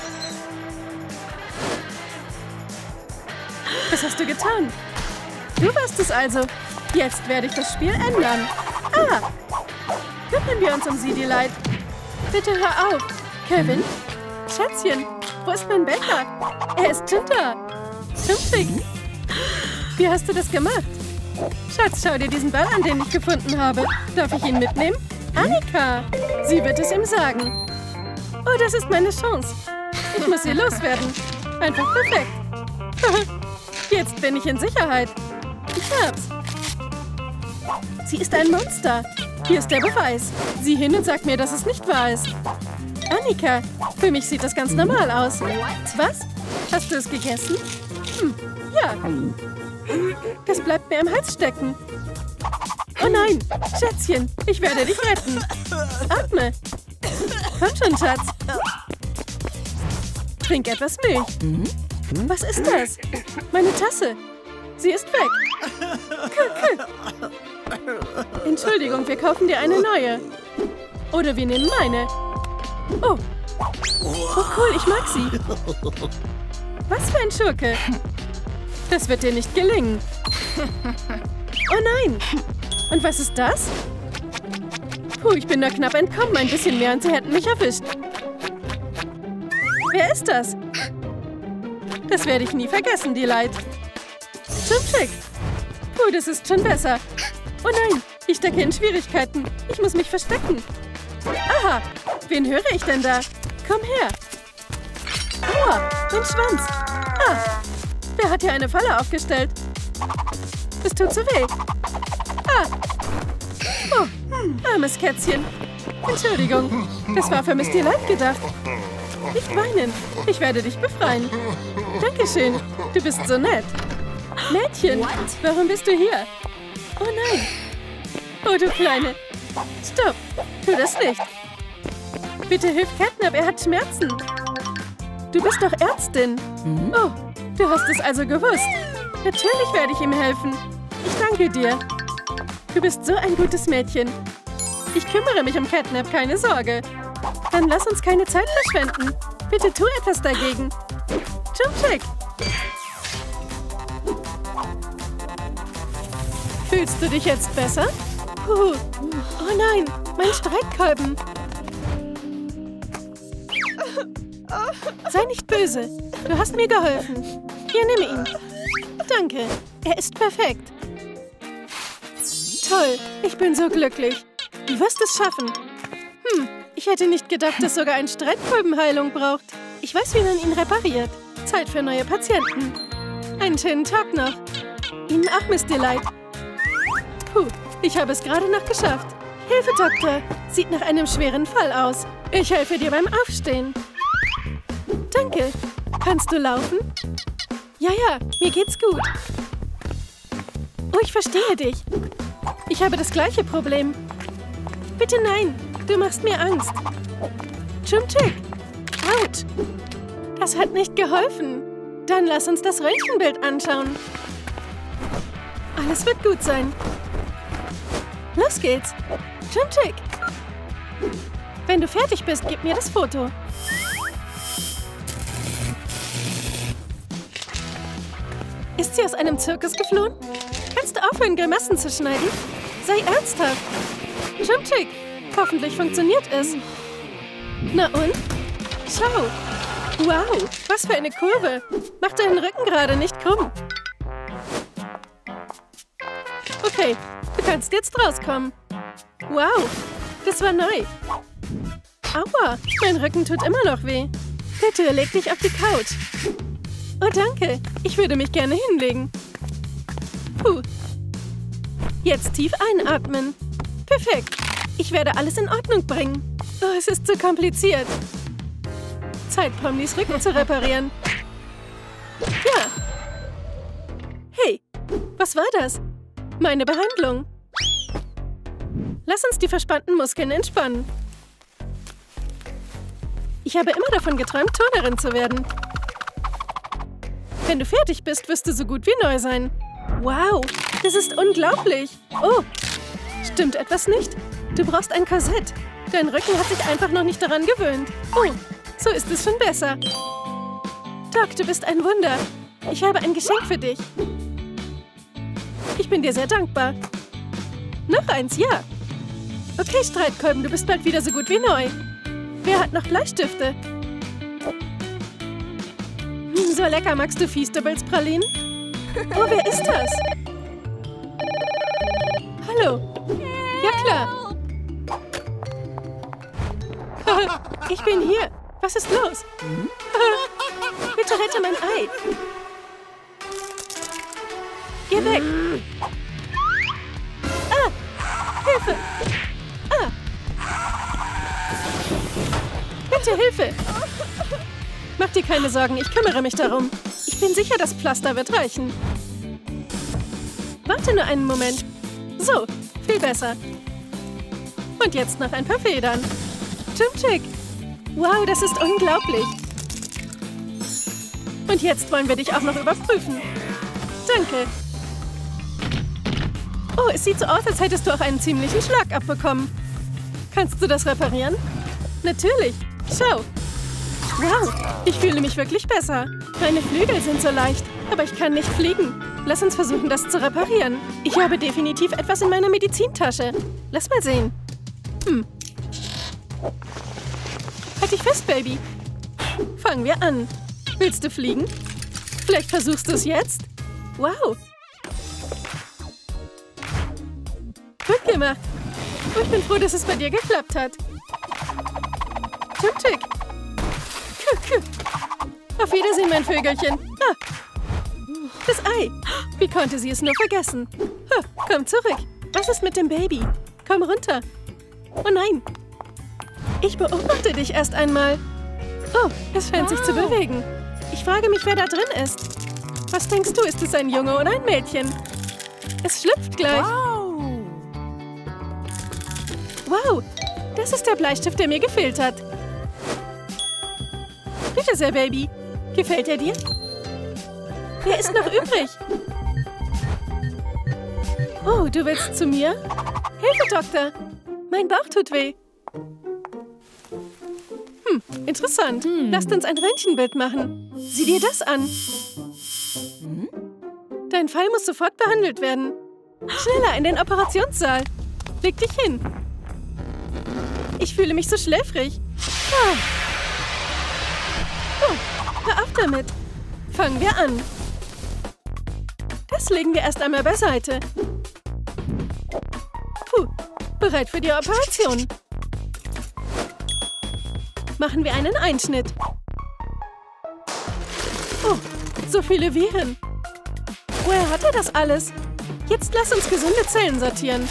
Was hast du getan? Du warst es also. Jetzt werde ich das Spiel ändern. Ah! Kümmern wir uns um sie, Delight. Bitte hör auf. Kevin? Schätzchen, wo ist mein Becher? Er ist schon da. Chumchick. Wie hast du das gemacht? Schatz, schau dir diesen Ball an, den ich gefunden habe. Darf ich ihn mitnehmen? Annika! Sie wird es ihm sagen. Oh, das ist meine Chance. Ich muss sie loswerden. Einfach perfekt. Jetzt bin ich in Sicherheit. Ich hab's. Sie ist ein Monster. Hier ist der Beweis. Sieh hin und sag mir, dass es nicht wahr ist. Annika, für mich sieht das ganz normal aus. Was? Hast du es gegessen? Ja. Das bleibt mir im Hals stecken. Oh nein, Schätzchen, ich werde dich retten. Atme. Komm schon, Schatz. Trink etwas Milch. Was ist das? Meine Tasse. Sie ist weg. Entschuldigung, wir kaufen dir eine neue. Oder wir nehmen meine. Oh. Oh, cool, ich mag sie. Was für ein Schurke. Das wird dir nicht gelingen. Oh nein. Und was ist das? Puh, ich bin da knapp entkommen. Ein bisschen mehr und sie hätten mich erwischt. Wer ist das? Das werde ich nie vergessen, die Leid. Chum-Chick. Puh, das ist schon besser. Oh nein, ich stecke in Schwierigkeiten. Ich muss mich verstecken. Aha, wen höre ich denn da? Komm her. Aua, mein Schwanz. Ah, wer hat hier eine Falle aufgestellt? Es tut so weh. Ah. Oh, armes Kätzchen. Entschuldigung, das war für Misty Light gedacht. Nicht weinen, ich werde dich befreien. Dankeschön, du bist so nett. Mädchen, warum bist du hier? Oh nein. Oh, du Kleine. Stopp, tu das nicht. Bitte hilf Catnap, er hat Schmerzen. Du bist doch Ärztin. Oh, du hast es also gewusst. Natürlich werde ich ihm helfen. Ich danke dir. Du bist so ein gutes Mädchen. Ich kümmere mich um Catnap, keine Sorge. Dann lass uns keine Zeit verschwenden. Bitte tu etwas dagegen. Chum-Chick. Fühlst du dich jetzt besser? Puh. Oh nein, mein Streitkolben. Sei nicht böse. Du hast mir geholfen. Hier, nimm ihn. Danke. Er ist perfekt. Toll. Ich bin so glücklich. Du wirst es schaffen. Ich hätte nicht gedacht, dass sogar ein Streitkolben Heilung braucht. Ich weiß, wie man ihn repariert. Zeit für neue Patienten. Einen schönen Tag noch. Ihnen auch, Miss Delight. Puh, ich habe es gerade noch geschafft. Hilfe, Doktor. Sieht nach einem schweren Fall aus. Ich helfe dir beim Aufstehen. Danke. Kannst du laufen? Ja, mir geht's gut. Oh, ich verstehe dich. Ich habe das gleiche Problem. Bitte nein, du machst mir Angst. Chum-Chick. Autsch. Das hat nicht geholfen. Dann lass uns das Röntgenbild anschauen. Alles wird gut sein. Los geht's. Chum-Chick. Wenn du fertig bist, gib mir das Foto. Ist sie aus einem Zirkus geflohen? Kannst du aufhören, Grimassen zu schneiden? Sei ernsthaft. Chum-Chick, hoffentlich funktioniert es. Na und? Schau. Wow, was für eine Kurve. Mach deinen Rücken gerade nicht krumm. Okay, du kannst jetzt rauskommen. Wow, das war neu. Aua, mein Rücken tut immer noch weh. Bitte, leg dich auf die Couch. Oh, danke. Ich würde mich gerne hinlegen. Puh. Jetzt tief einatmen. Perfekt. Ich werde alles in Ordnung bringen. Oh, es ist zu kompliziert. Zeit, Pomnis Rücken zu reparieren. Ja. Hey, was war das? Meine Behandlung. Lass uns die verspannten Muskeln entspannen. Ich habe immer davon geträumt, Turnerin zu werden. Wenn du fertig bist, wirst du so gut wie neu sein. Wow, das ist unglaublich. Oh, stimmt etwas nicht? Du brauchst ein Korsett. Dein Rücken hat sich einfach noch nicht daran gewöhnt. Oh, so ist es schon besser. Doc, du bist ein Wunder. Ich habe ein Geschenk für dich. Ich bin dir sehr dankbar. Noch eins, ja. Okay, Streitkolben, du bist bald wieder so gut wie neu. Wer hat noch Bleistifte? So lecker, magst du Feastables Pralinen? Oh, wer ist das? Hallo. Ja, klar. Ich bin hier. Was ist los? Bitte rette mein Ei. Geh weg. Hilfe. Bitte Hilfe. Mach dir keine Sorgen, ich kümmere mich darum. Ich bin sicher, das Pflaster wird reichen. Warte nur einen Moment. So, viel besser. Und jetzt noch ein paar Federn. Chimchick. Wow, das ist unglaublich. Und jetzt wollen wir dich auch noch überprüfen. Danke. Oh, es sieht so aus, als hättest du auch einen ziemlichen Schlag abbekommen. Kannst du das reparieren? Natürlich. Schau. Wow, ich fühle mich wirklich besser. Meine Flügel sind so leicht, aber ich kann nicht fliegen. Lass uns versuchen, das zu reparieren. Ich habe definitiv etwas in meiner Medizintasche. Lass mal sehen. Halt dich fest, Baby. Fangen wir an. Willst du fliegen? Vielleicht versuchst du es jetzt? Wow. Gut gemacht. Oh, ich bin froh, dass es bei dir geklappt hat. Chimchick. Auf Wiedersehen, mein Vögelchen. Das Ei. Wie konnte sie es nur vergessen? Komm zurück. Was ist mit dem Baby? Komm runter. Oh nein. Ich beobachte dich erst einmal. Oh, es scheint sich zu bewegen. Ich frage mich, wer da drin ist. Was denkst du, ist es ein Junge oder ein Mädchen? Es schlüpft gleich. Wow, das ist der Bleistift, der mir gefehlt hat. Bitte sehr, Baby. Gefällt er dir? Der ist noch übrig. Oh, du willst zu mir? Hilfe, Doktor. Mein Bauch tut weh. Interessant. Lasst uns ein Röntgenbild machen. Sieh dir das an. Dein Fall muss sofort behandelt werden. Schneller in den Operationssaal. Leg dich hin. Ich fühle mich so schläfrig. Hör auf damit. Fangen wir an. Das legen wir erst einmal beiseite. Puh, bereit für die Operation. Machen wir einen Einschnitt. Oh, so viele Viren. Woher hat er das alles? Jetzt lass uns gesunde Zellen sortieren.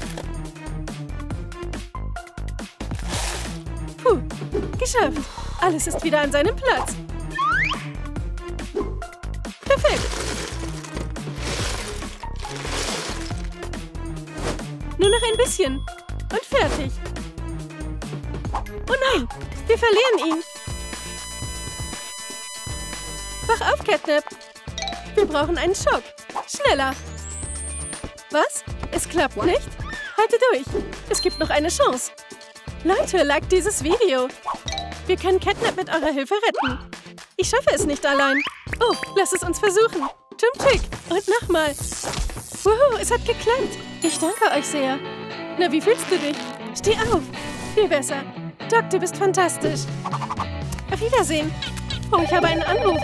Puh, geschafft. Alles ist wieder an seinem Platz. Perfekt. Nur noch ein bisschen. Und fertig. Oh nein, wir verlieren ihn. Wach auf, Catnap. Wir brauchen einen Schock. Schneller. Was? Es klappt nicht? Halte durch. Es gibt noch eine Chance. Leute, liked dieses Video. Wir können Catnap mit eurer Hilfe retten. Ich schaffe es nicht allein. Oh, lass es uns versuchen. Chimchick. Und nochmal. Wuhu, es hat geklappt. Ich danke euch sehr. Na, wie fühlst du dich? Steh auf. Viel besser. Doc, du bist fantastisch. Auf Wiedersehen. Oh, ich habe einen Anruf.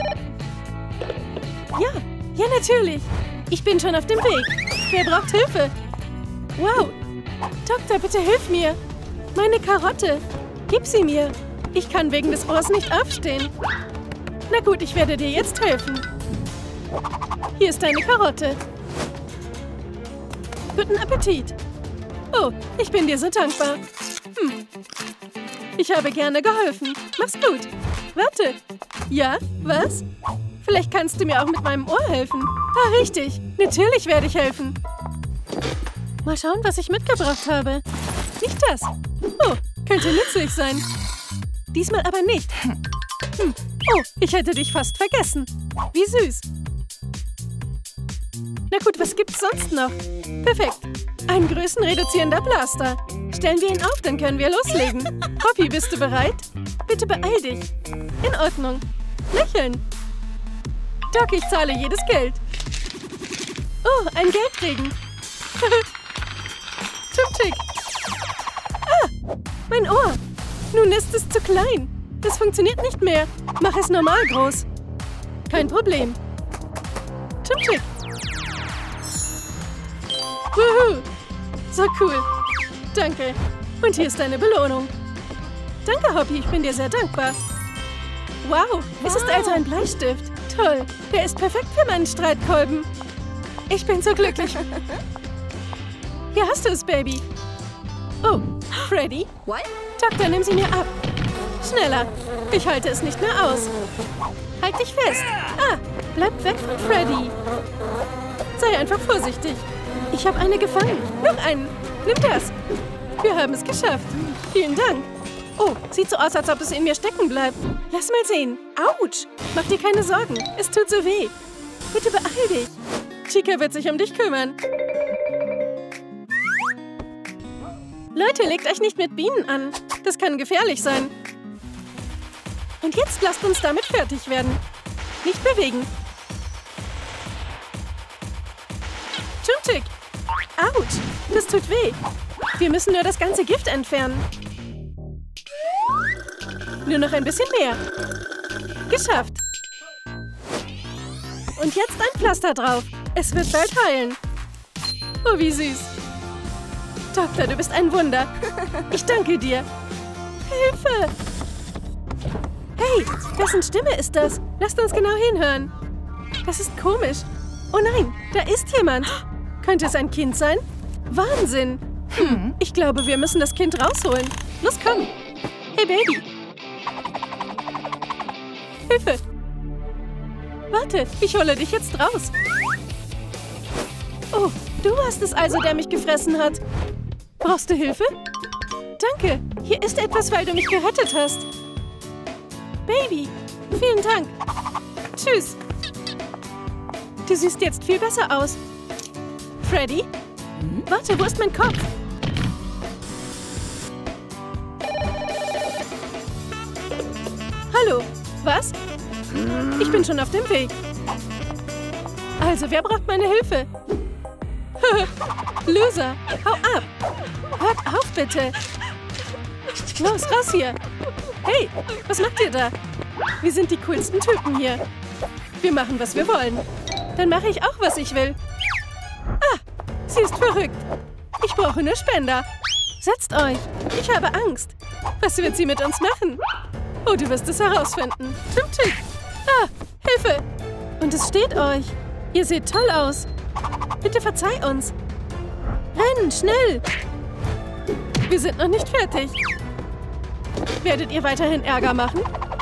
Ja, natürlich. Ich bin schon auf dem Weg. Wer braucht Hilfe? Wow. Doktor, bitte hilf mir. Meine Karotte. Gib sie mir. Ich kann wegen des Ohrs nicht aufstehen. Na gut, ich werde dir jetzt helfen. Hier ist deine Karotte. Guten Appetit. Oh, ich bin dir so dankbar. Ich habe gerne geholfen. Mach's gut. Warte. Ja, was? Vielleicht kannst du mir auch mit meinem Ohr helfen. Ah, richtig. Natürlich werde ich helfen. Mal schauen, was ich mitgebracht habe. Nicht das. Oh, könnte nützlich sein. Diesmal aber nicht. Oh, ich hätte dich fast vergessen. Wie süß. Na gut, was gibt's sonst noch? Perfekt. Ein größenreduzierender Blaster. Stellen wir ihn auf, dann können wir loslegen. Hoppy, bist du bereit? Bitte beeil dich. In Ordnung. Lächeln. Doc, ich zahle jedes Geld. Oh, ein Geldregen. Chimchick. Ah, mein Ohr. Nun ist es zu klein. Das funktioniert nicht mehr. Mach es normal groß. Kein Problem. Chimchick. Wuhu. So cool. Danke. Und hier ist deine Belohnung. Danke, Hoppy. Ich bin dir sehr dankbar. Wow, es ist also ein Bleistift. Toll, der ist perfekt für meinen Streitkolben. Ich bin so glücklich. Hier hast du es, Baby. Oh, Freddy? What? Doktor, nimm sie mir ab. Schneller. Ich halte es nicht mehr aus. Halt dich fest. Ah, bleib weg von Freddy. Sei einfach vorsichtig. Ich habe eine gefangen. Noch einen. Nimm das. Wir haben es geschafft. Vielen Dank. Oh, sieht so aus, als ob es in mir stecken bleibt. Lass mal sehen. Autsch. Mach dir keine Sorgen. Es tut so weh. Bitte beeil dich. Chica wird sich um dich kümmern. Leute, legt euch nicht mit Bienen an. Das kann gefährlich sein. Und jetzt lasst uns damit fertig werden. Nicht bewegen. Chumchick. Autsch, das tut weh. Wir müssen nur das ganze Gift entfernen. Nur noch ein bisschen mehr. Geschafft. Und jetzt ein Pflaster drauf. Es wird bald heilen. Oh, wie süß. Doktor, du bist ein Wunder. Ich danke dir. Hilfe! Hey, wessen Stimme ist das? Lasst uns genau hinhören. Das ist komisch. Oh nein, da ist jemand. Könnte es ein Kind sein? Wahnsinn. Ich glaube, wir müssen das Kind rausholen. Los, komm. Hey, Baby. Hilfe. Warte, ich hole dich jetzt raus. Oh, du warst es also, der mich gefressen hat. Brauchst du Hilfe? Danke. Hier ist etwas, weil du mich gerettet hast. Baby, vielen Dank. Tschüss. Du siehst jetzt viel besser aus. Freddy? Warte, wo ist mein Kopf? Hallo, was? Ich bin schon auf dem Weg. Also, wer braucht meine Hilfe? Loser, hau ab. Hört auf, bitte. Los, raus hier. Hey, was macht ihr da? Wir sind die coolsten Typen hier. Wir machen, was wir wollen. Dann mache ich auch, was ich will. Ah, sie ist verrückt. Ich brauche nur Spender. Setzt euch. Ich habe Angst. Was wird sie mit uns machen? Oh, du wirst es herausfinden. Chumchick. Ah, Hilfe. Und es steht euch. Ihr seht toll aus. Bitte verzeih uns. Rennen, schnell. Wir sind noch nicht fertig. Werdet ihr weiterhin Ärger machen?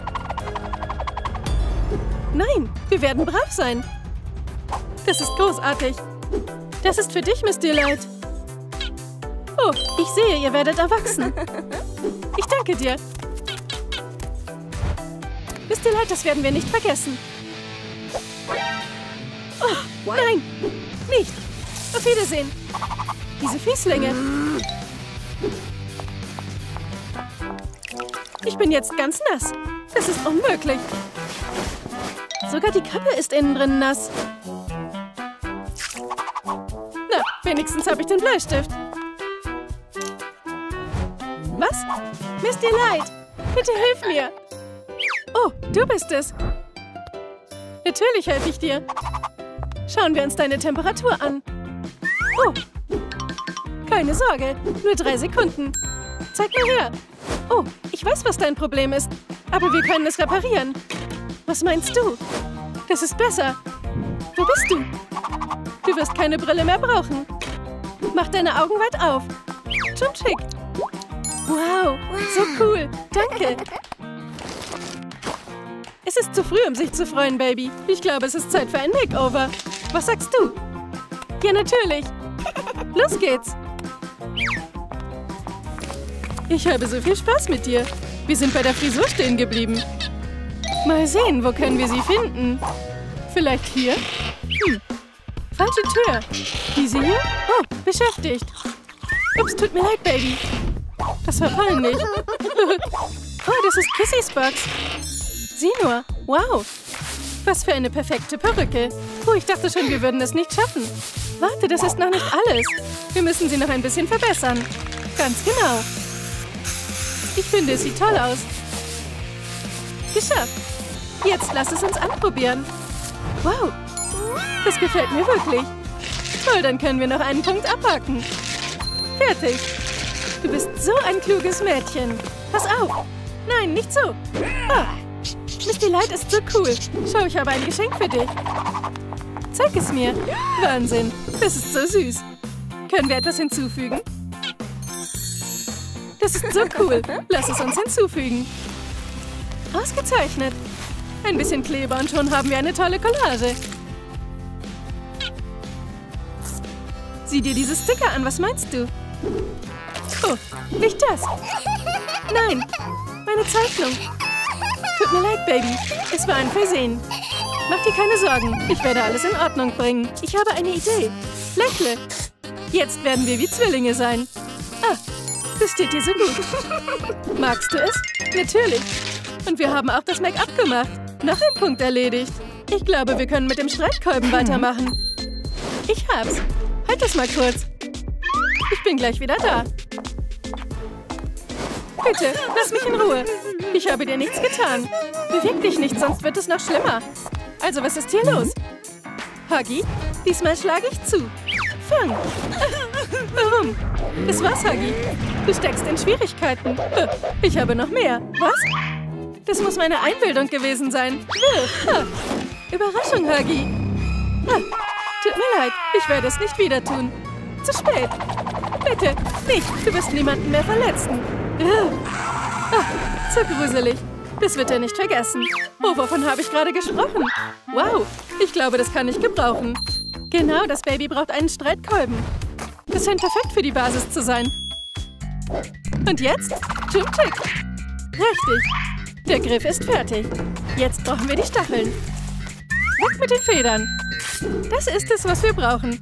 Nein, wir werden brav sein. Das ist großartig. Das ist für dich, Miss Delight. Oh, ich sehe, ihr werdet erwachsen. Ich danke dir. Miss Delight, das werden wir nicht vergessen. Oh, nein, nicht. Auf Wiedersehen. Diese Fieslinge. Ich bin jetzt ganz nass. Das ist unmöglich. Sogar die Kappe ist innen drin nass. Na, wenigstens habe ich den Bleistift. Was? Miss Delight, bitte hilf mir. Oh, du bist es. Natürlich helfe ich dir. Schauen wir uns deine Temperatur an. Oh, keine Sorge, nur 3 Sekunden. Zeig mal her. Oh, ich weiß, was dein Problem ist, aber wir können es reparieren. Was meinst du? Das ist besser. Wo bist du? Du wirst keine Brille mehr brauchen. Mach deine Augen weit auf. Chumchick. Wow, so cool. Danke. Es ist zu früh, um sich zu freuen, Baby. Ich glaube, es ist Zeit für ein Makeover. Was sagst du? Ja, natürlich. Los geht's. Ich habe so viel Spaß mit dir. Wir sind bei der Frisur stehen geblieben. Mal sehen, wo können wir sie finden? Vielleicht hier? Falsche Tür. Diese hier? Oh, beschäftigt. Ups, tut mir leid, Baby. Das war peinlich. Oh, das ist Kissys Box. Sieh nur. Wow. Was für eine perfekte Perücke. Oh, ich dachte schon, wir würden es nicht schaffen. Warte, das ist noch nicht alles. Wir müssen sie noch ein bisschen verbessern. Ganz genau. Ich finde, es sieht toll aus. Geschafft. Jetzt lass es uns anprobieren. Wow. Das gefällt mir wirklich. Toll, dann können wir noch einen Punkt abhaken. Fertig. Du bist so ein kluges Mädchen. Pass auf. Nein, nicht so. Ah. Miss Delight ist so cool. Schau, ich habe ein Geschenk für dich. Zeig es mir. Wahnsinn, das ist so süß. Können wir etwas hinzufügen? Das ist so cool. Lass es uns hinzufügen. Ausgezeichnet. Ein bisschen Kleber und schon haben wir eine tolle Collage. Sieh dir diese Sticker an, was meinst du? Oh, nicht das. Nein, meine Zeichnung. Tut mir leid, Baby. Es war ein Versehen. Mach dir keine Sorgen. Ich werde alles in Ordnung bringen. Ich habe eine Idee. Lächle. Jetzt werden wir wie Zwillinge sein. Ah, das steht dir so gut. Magst du es? Natürlich. Und wir haben auch das Make-up gemacht. Noch ein Punkt erledigt. Ich glaube, wir können mit dem Streitkolben weitermachen. Ich hab's. Halt das mal kurz. Ich bin gleich wieder da. Bitte, lass mich in Ruhe. Ich habe dir nichts getan. Beweg dich nicht, sonst wird es noch schlimmer. Also, was ist hier los? Huggy, diesmal schlage ich zu. Fang. Warum? Das war's, Huggy. Du steckst in Schwierigkeiten. Ich habe noch mehr. Was? Das muss meine Einbildung gewesen sein. Überraschung, Huggy. Tut mir leid, ich werde es nicht wieder tun. Zu spät. Bitte, nicht. Du wirst niemanden mehr verletzen. So gruselig. Das wird er nicht vergessen. Oh, wovon habe ich gerade gesprochen? Wow, ich glaube, das kann ich gebrauchen. Genau, das Baby braucht einen Streitkolben. Das scheint perfekt für die Basis zu sein. Und jetzt? Jump-Tick. Richtig. Der Griff ist fertig. Jetzt brauchen wir die Stacheln. Weg mit den Federn. Das ist es, was wir brauchen.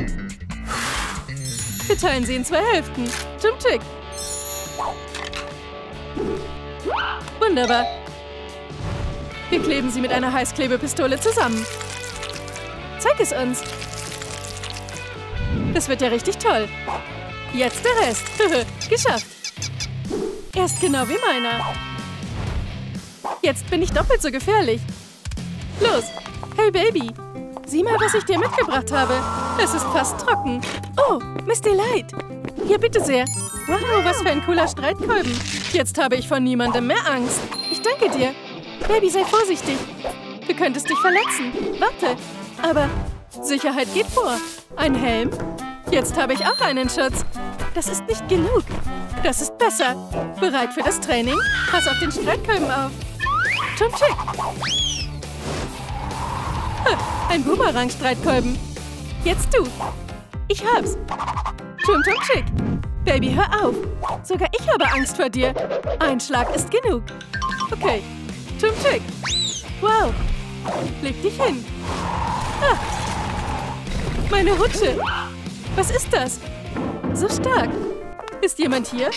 Wir teilen sie in 2 Hälften. Jump-Tick. Wunderbar. Wir kleben sie mit einer Heißklebepistole zusammen. Zeig es uns. Das wird ja richtig toll. Jetzt der Rest. Geschafft. Er ist genau wie meiner. Jetzt bin ich doppelt so gefährlich. Los. Hey, Baby. Sieh mal, was ich dir mitgebracht habe. Es ist fast trocken. Oh, Miss Delight. Hier, bitte sehr. Wow, was für ein cooler Streitkolben. Jetzt habe ich vor niemandem mehr Angst. Ich danke dir. Baby, sei vorsichtig. Du könntest dich verletzen. Warte. Aber Sicherheit geht vor. Ein Helm? Jetzt habe ich auch einen Schutz. Das ist nicht genug. Das ist besser. Bereit für das Training? Pass auf den Streitkolben auf. Jump-Tick. Ein Boomerang-Streitkolben. Jetzt du. Ich hab's. Jump-Tick. Baby, hör auf. Sogar ich habe Angst vor dir. Ein Schlag ist genug. Okay. Jump-Tick. Wow. Leg dich hin. Meine Rutsche. Was ist das? So stark. Ist jemand hier?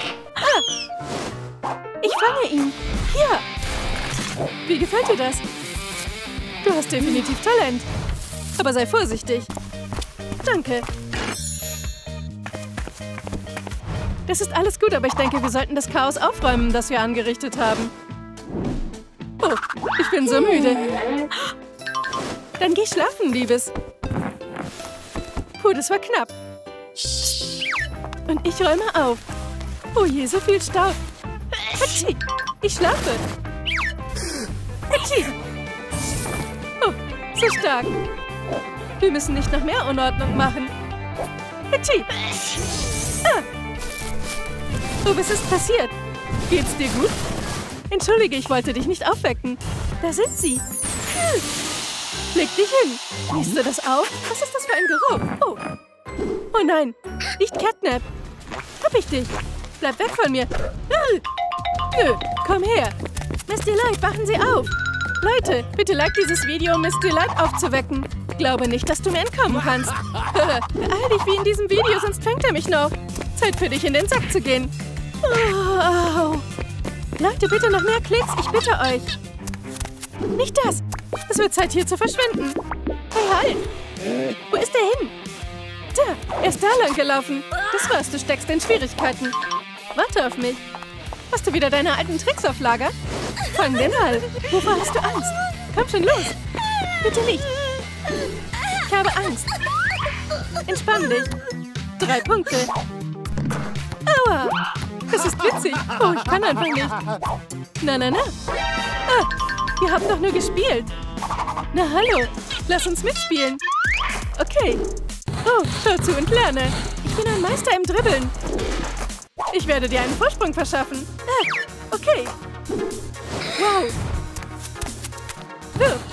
Ich fange ihn. Hier. Wie gefällt dir das? Du hast definitiv Talent. Aber sei vorsichtig. Danke. Das ist alles gut, aber ich denke, wir sollten das Chaos aufräumen, das wir angerichtet haben. Oh, ich bin so müde. Dann geh schlafen, Liebes. Puh, das war knapp. Und ich räume auf. Oh je, so viel Staub. Hatschi, ich schlafe. Hatschi. Oh, so stark. Wir müssen nicht noch mehr Unordnung machen. Hatschi. Oh, was ist passiert? Geht's dir gut? Entschuldige, ich wollte dich nicht aufwecken. Da sind sie. Leg dich hin. Liest du das auf? Was ist das für ein Geruch? Oh. Oh nein, nicht Catnap. Hab ich dich. Bleib weg von mir. Nö, komm her. Miss Delight, wachen Sie auf. Leute, bitte like dieses Video, um Miss Delight aufzuwecken. Glaube nicht, dass du mir entkommen kannst. Beeil dich wie in diesem Video, sonst fängt er mich noch. Zeit für dich, in den Sack zu gehen. Oh. Leute, bitte noch mehr Klicks, ich bitte euch. Nicht das. Es wird Zeit, hier zu verschwinden. Hey, halt. Wo ist er hin? Da, er ist da lang gelaufen. Das war's, du steckst in Schwierigkeiten. Warte auf mich. Hast du wieder deine alten Tricks auf Lager? Fang den Hall. Wovor hast du Angst? Komm schon, los. Bitte nicht. Ich habe Angst. Entspann dich. 3 Punkte. Aua. Das ist witzig. Oh, ich kann einfach nicht. Na, na, na. Wir haben doch nur gespielt. Na hallo, lass uns mitspielen. Okay. Oh, schau zu und lerne. Ich bin ein Meister im Dribbeln. Ich werde dir einen Vorsprung verschaffen. Ah, okay. Wow. Wirf.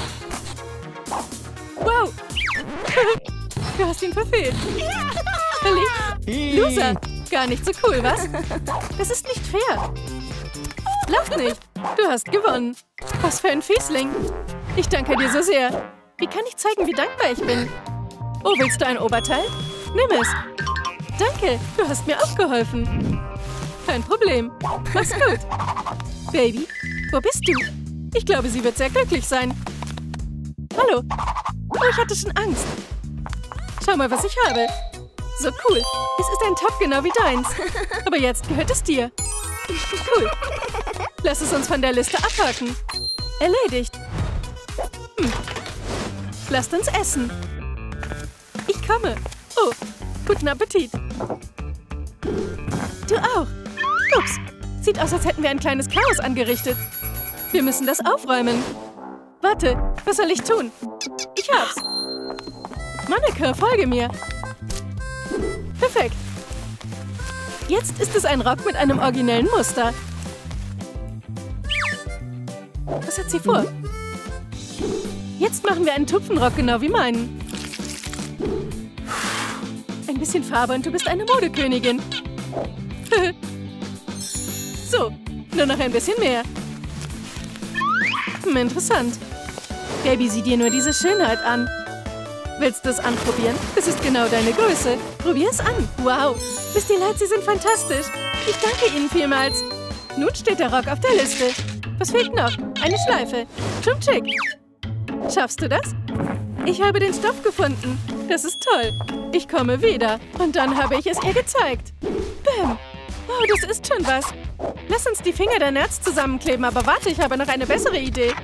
Wow. Du hast ihn verfehlt. Verliebt? Loser. Gar nicht so cool, was? Das ist nicht fair. Lauf nicht. Du hast gewonnen. Was für ein Fiesling. Ich danke dir so sehr. Wie kann ich zeigen, wie dankbar ich bin? Oh, willst du ein Oberteil? Nimm es. Danke, du hast mir auch geholfen. Kein Problem. Mach's gut. Baby, wo bist du? Ich glaube, sie wird sehr glücklich sein. Hallo. Oh, ich hatte schon Angst. Schau mal, was ich habe. So cool. Es ist ein Topf genau wie deins. Aber jetzt gehört es dir. Cool. Lass es uns von der Liste abhaken. Erledigt. Lasst uns essen. Ich komme. Oh, guten Appetit. Du auch. Ups. Sieht aus, als hätten wir ein kleines Chaos angerichtet. Wir müssen das aufräumen. Warte, was soll ich tun? Ich hab's. Manneke, folge mir. Perfekt. Jetzt ist es ein Rock mit einem originellen Muster. Was hat sie vor? Jetzt machen wir einen Tupfenrock genau wie meinen. Ein bisschen Farbe und du bist eine Modekönigin. So, nur noch ein bisschen mehr. Interessant. Baby, sieh dir nur diese Schönheit an. Willst du es anprobieren? Es ist genau deine Größe. Probier es an. Wow. Miss Delight, Sie sind fantastisch. Ich danke Ihnen vielmals. Nun steht der Rock auf der Liste. Was fehlt noch? Eine Schleife. Zum Chick. Schaffst du das? Ich habe den Stoff gefunden. Das ist toll. Ich komme wieder. Und dann habe ich es ihr gezeigt. Bäm. Oh, das ist schon was. Lass uns die Finger der Nerds zusammenkleben. Aber warte, ich habe noch eine bessere Idee.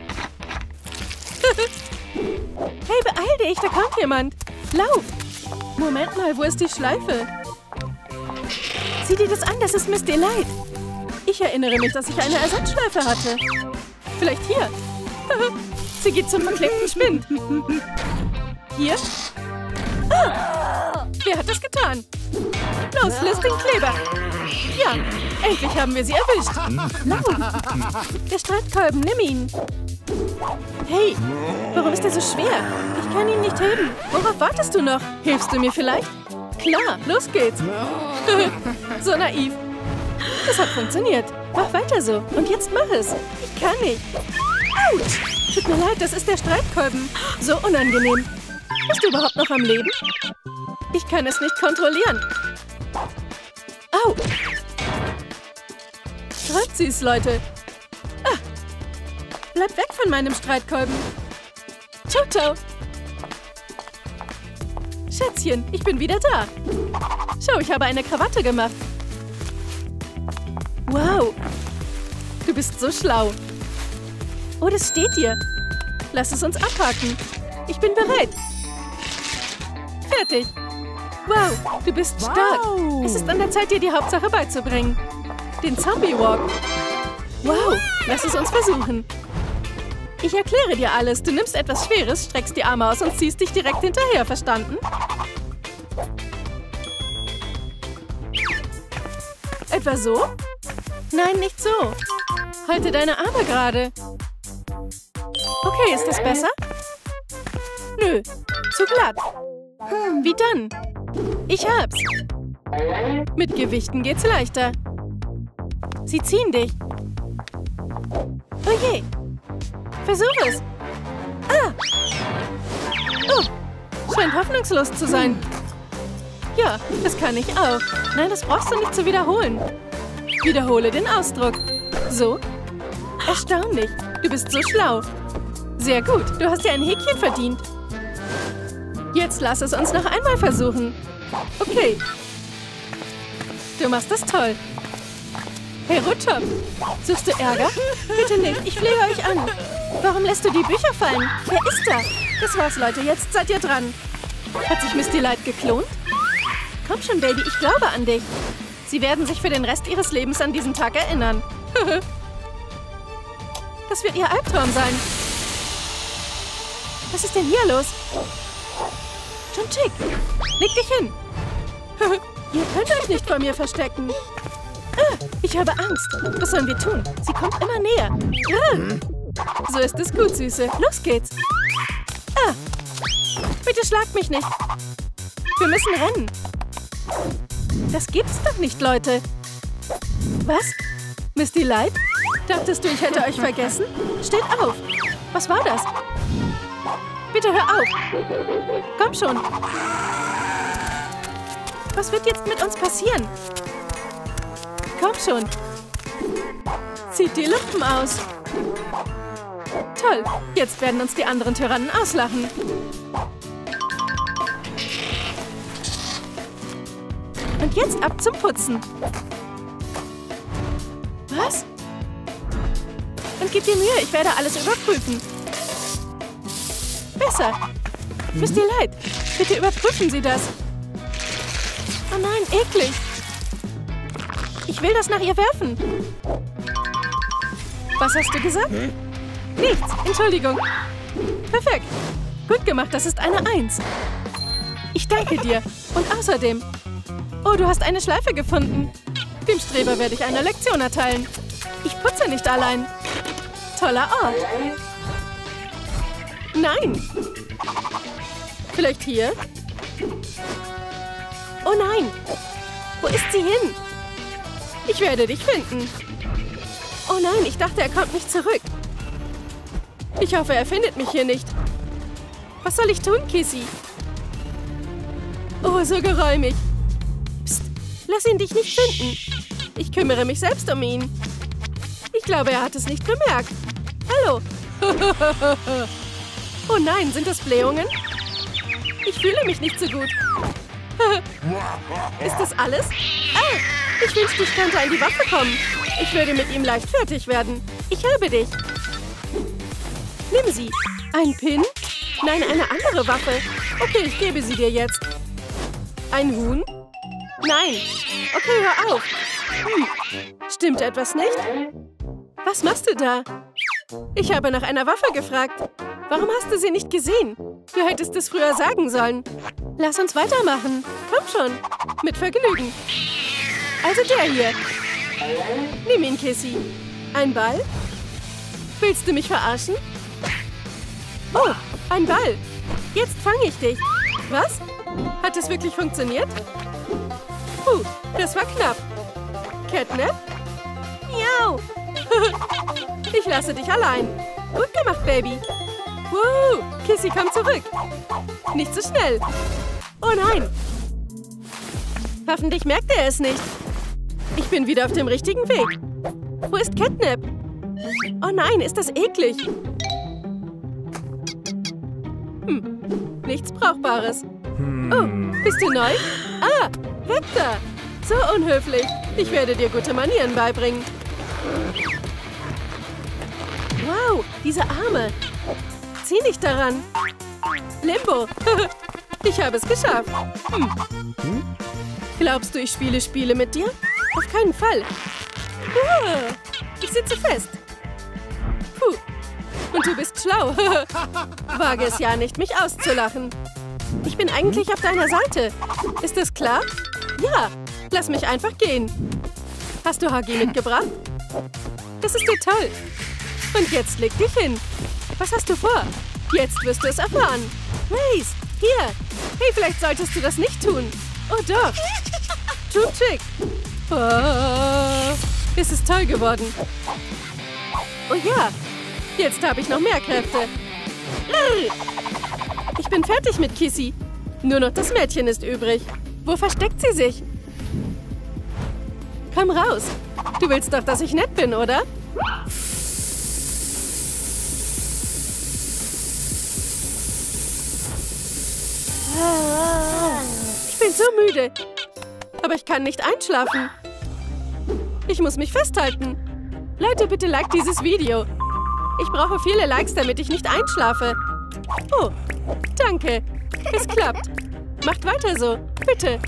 Hey, beeil dich, da kommt jemand. Lauf. Moment mal, wo ist die Schleife? Sieh dir das an, das ist Miss Delight. Ich erinnere mich, dass ich eine Ersatzschleife hatte. Vielleicht hier. Sie geht zum verklebten Spind. Hier? Ah, wer hat das getan? Los, löst den Kleber. Ja, endlich haben wir sie erwischt. Der Streitkolben, nimm ihn. Hey, warum ist er so schwer? Ich kann ihn nicht heben. Worauf wartest du noch? Hilfst du mir vielleicht? Klar, los geht's. So naiv. Das hat funktioniert. Mach weiter so. Und jetzt mach es. Ich kann nicht. Autsch. Tut mir leid, das ist der Streitkolben. So unangenehm. Bist du überhaupt noch am Leben? Ich kann es nicht kontrollieren. Au. Treibt sie es, Leute. Ah. Bleib weg von meinem Streitkolben. Ciao, ciao. Schätzchen, ich bin wieder da. Schau, ich habe eine Krawatte gemacht. Wow. Du bist so schlau. Oh, das steht dir. Lass es uns abhaken. Ich bin bereit. Fertig. Wow, du bist stark. Es ist an der Zeit, dir die Hauptsache beizubringen. Den Zombie Walk. Wow, lass es uns versuchen. Ich erkläre dir alles. Du nimmst etwas Schweres, streckst die Arme aus und ziehst dich direkt hinterher. Verstanden? Etwa so? Nein, nicht so. Halte deine Arme gerade. Okay, ist das besser? Nö, zu glatt. Wie dann? Ich hab's. Mit Gewichten geht's leichter. Sie ziehen dich. Oh je. Versuch es. Ah. Oh, scheint hoffnungslos zu sein. Ja, das kann ich auch. Nein, das brauchst du nicht zu wiederholen. Wiederhole den Ausdruck. So. Erstaunlich. Du bist so schlau. Sehr gut. Du hast dir ein Häkchen verdient. Jetzt lass es uns noch einmal versuchen. Okay. Du machst das toll. Hey, Rutschop. Suchst du Ärger? Bitte nicht. Ich flehe euch an. Warum lässt du die Bücher fallen? Wer ist da? Das war's, Leute. Jetzt seid ihr dran. Hat sich Miss Delight geklont? Komm schon, Baby. Ich glaube an dich. Sie werden sich für den Rest ihres Lebens an diesen Tag erinnern. Das wird ihr Albtraum sein. Was ist denn hier los? Chun-Chick, leg dich hin. Ihr könnt euch nicht vor mir verstecken. Ich habe Angst. Was sollen wir tun? Sie kommt immer näher. So ist es gut, Süße. Los geht's. Bitte schlagt mich nicht. Wir müssen rennen. Das gibt's doch nicht, Leute. Was? Misty Light? Dachtest du, ich hätte euch vergessen? Steht auf. Was war das? Bitte hör auf. Komm schon. Was wird jetzt mit uns passieren? Komm schon. Zieht die Lippen aus. Toll. Jetzt werden uns die anderen Tyrannen auslachen. Und jetzt ab zum Putzen. Was? Und gib dir Mühe, ich werde alles überprüfen. Besser. Misty Light, bitte überprüfen Sie das. Oh nein, eklig. Ich will das nach ihr werfen. Was hast du gesagt? Nichts, Entschuldigung. Perfekt. Gut gemacht, das ist eine 1. Ich danke dir. Und außerdem... Oh, du hast eine Schleife gefunden. Dem Streber werde ich eine Lektion erteilen. Ich putze nicht allein. Toller Ort. Nein. Vielleicht hier? Oh nein. Wo ist sie hin? Ich werde dich finden. Oh nein, ich dachte, er kommt nicht zurück. Ich hoffe, er findet mich hier nicht. Was soll ich tun, Kissy? Oh, so geräumig. Psst, lass ihn dich nicht finden. Ich kümmere mich selbst um ihn. Ich glaube, er hat es nicht bemerkt. Hallo. Oh nein, sind das Blähungen? Ich fühle mich nicht so gut. Ist das alles? Ich wünschte, ich könnte an die Waffe kommen. Ich würde mit ihm leicht fertig werden. Ich habe dich. Nimm sie. Ein Pin? Nein, eine andere Waffe. Okay, ich gebe sie dir jetzt. Ein Huhn? Nein. Okay, hör auf. Stimmt etwas nicht? Was machst du da? Ich habe nach einer Waffe gefragt. Warum hast du sie nicht gesehen? Du hättest es früher sagen sollen. Lass uns weitermachen. Komm schon. Mit Vergnügen. Also der hier. Nimm ihn, Kissy. Ein Ball? Willst du mich verarschen? Oh, ein Ball. Jetzt fange ich dich. Was? Hat es wirklich funktioniert? Das war knapp. Catnap? Miau. Ich lasse dich allein. Gut gemacht, Baby. Kissy, komm zurück. Nicht so schnell. Oh nein. Hoffentlich merkt er es nicht. Ich bin wieder auf dem richtigen Weg. Wo ist Catnap? Oh nein, ist das eklig. Nichts Brauchbares. Oh, bist du neu? Weg da. So unhöflich. Ich werde dir gute Manieren beibringen. Wow, diese Arme. Zieh nicht daran. Limbo. Ich habe es geschafft. Glaubst du, ich spiele Spiele mit dir? Auf keinen Fall. Ich sitze fest. Puh. Und du bist schlau. Wage es ja nicht, mich auszulachen. Ich bin eigentlich auf deiner Seite. Ist das klar? Ja. Lass mich einfach gehen. Hast du Huggy mitgebracht? Das ist ja toll. Und jetzt leg dich hin. Was hast du vor? Jetzt wirst du es erfahren. Race, hier. Hey, vielleicht solltest du das nicht tun. Oh doch. Chun-Chick. Oh, es ist toll geworden. Oh ja. Jetzt habe ich noch mehr Kräfte. Ich bin fertig mit Kissy. Nur noch das Mädchen ist übrig. Wo versteckt sie sich? Komm raus. Du willst doch, dass ich nett bin, oder? Ich bin so müde. Aber ich kann nicht einschlafen. Ich muss mich festhalten. Leute, bitte liked dieses Video. Ich brauche viele Likes, damit ich nicht einschlafe. Oh, danke. Es klappt. Macht weiter so. Bitte.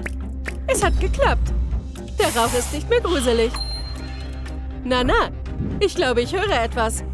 Es hat geklappt. Der Rauch ist nicht mehr gruselig. Na, Ich glaube, ich höre etwas.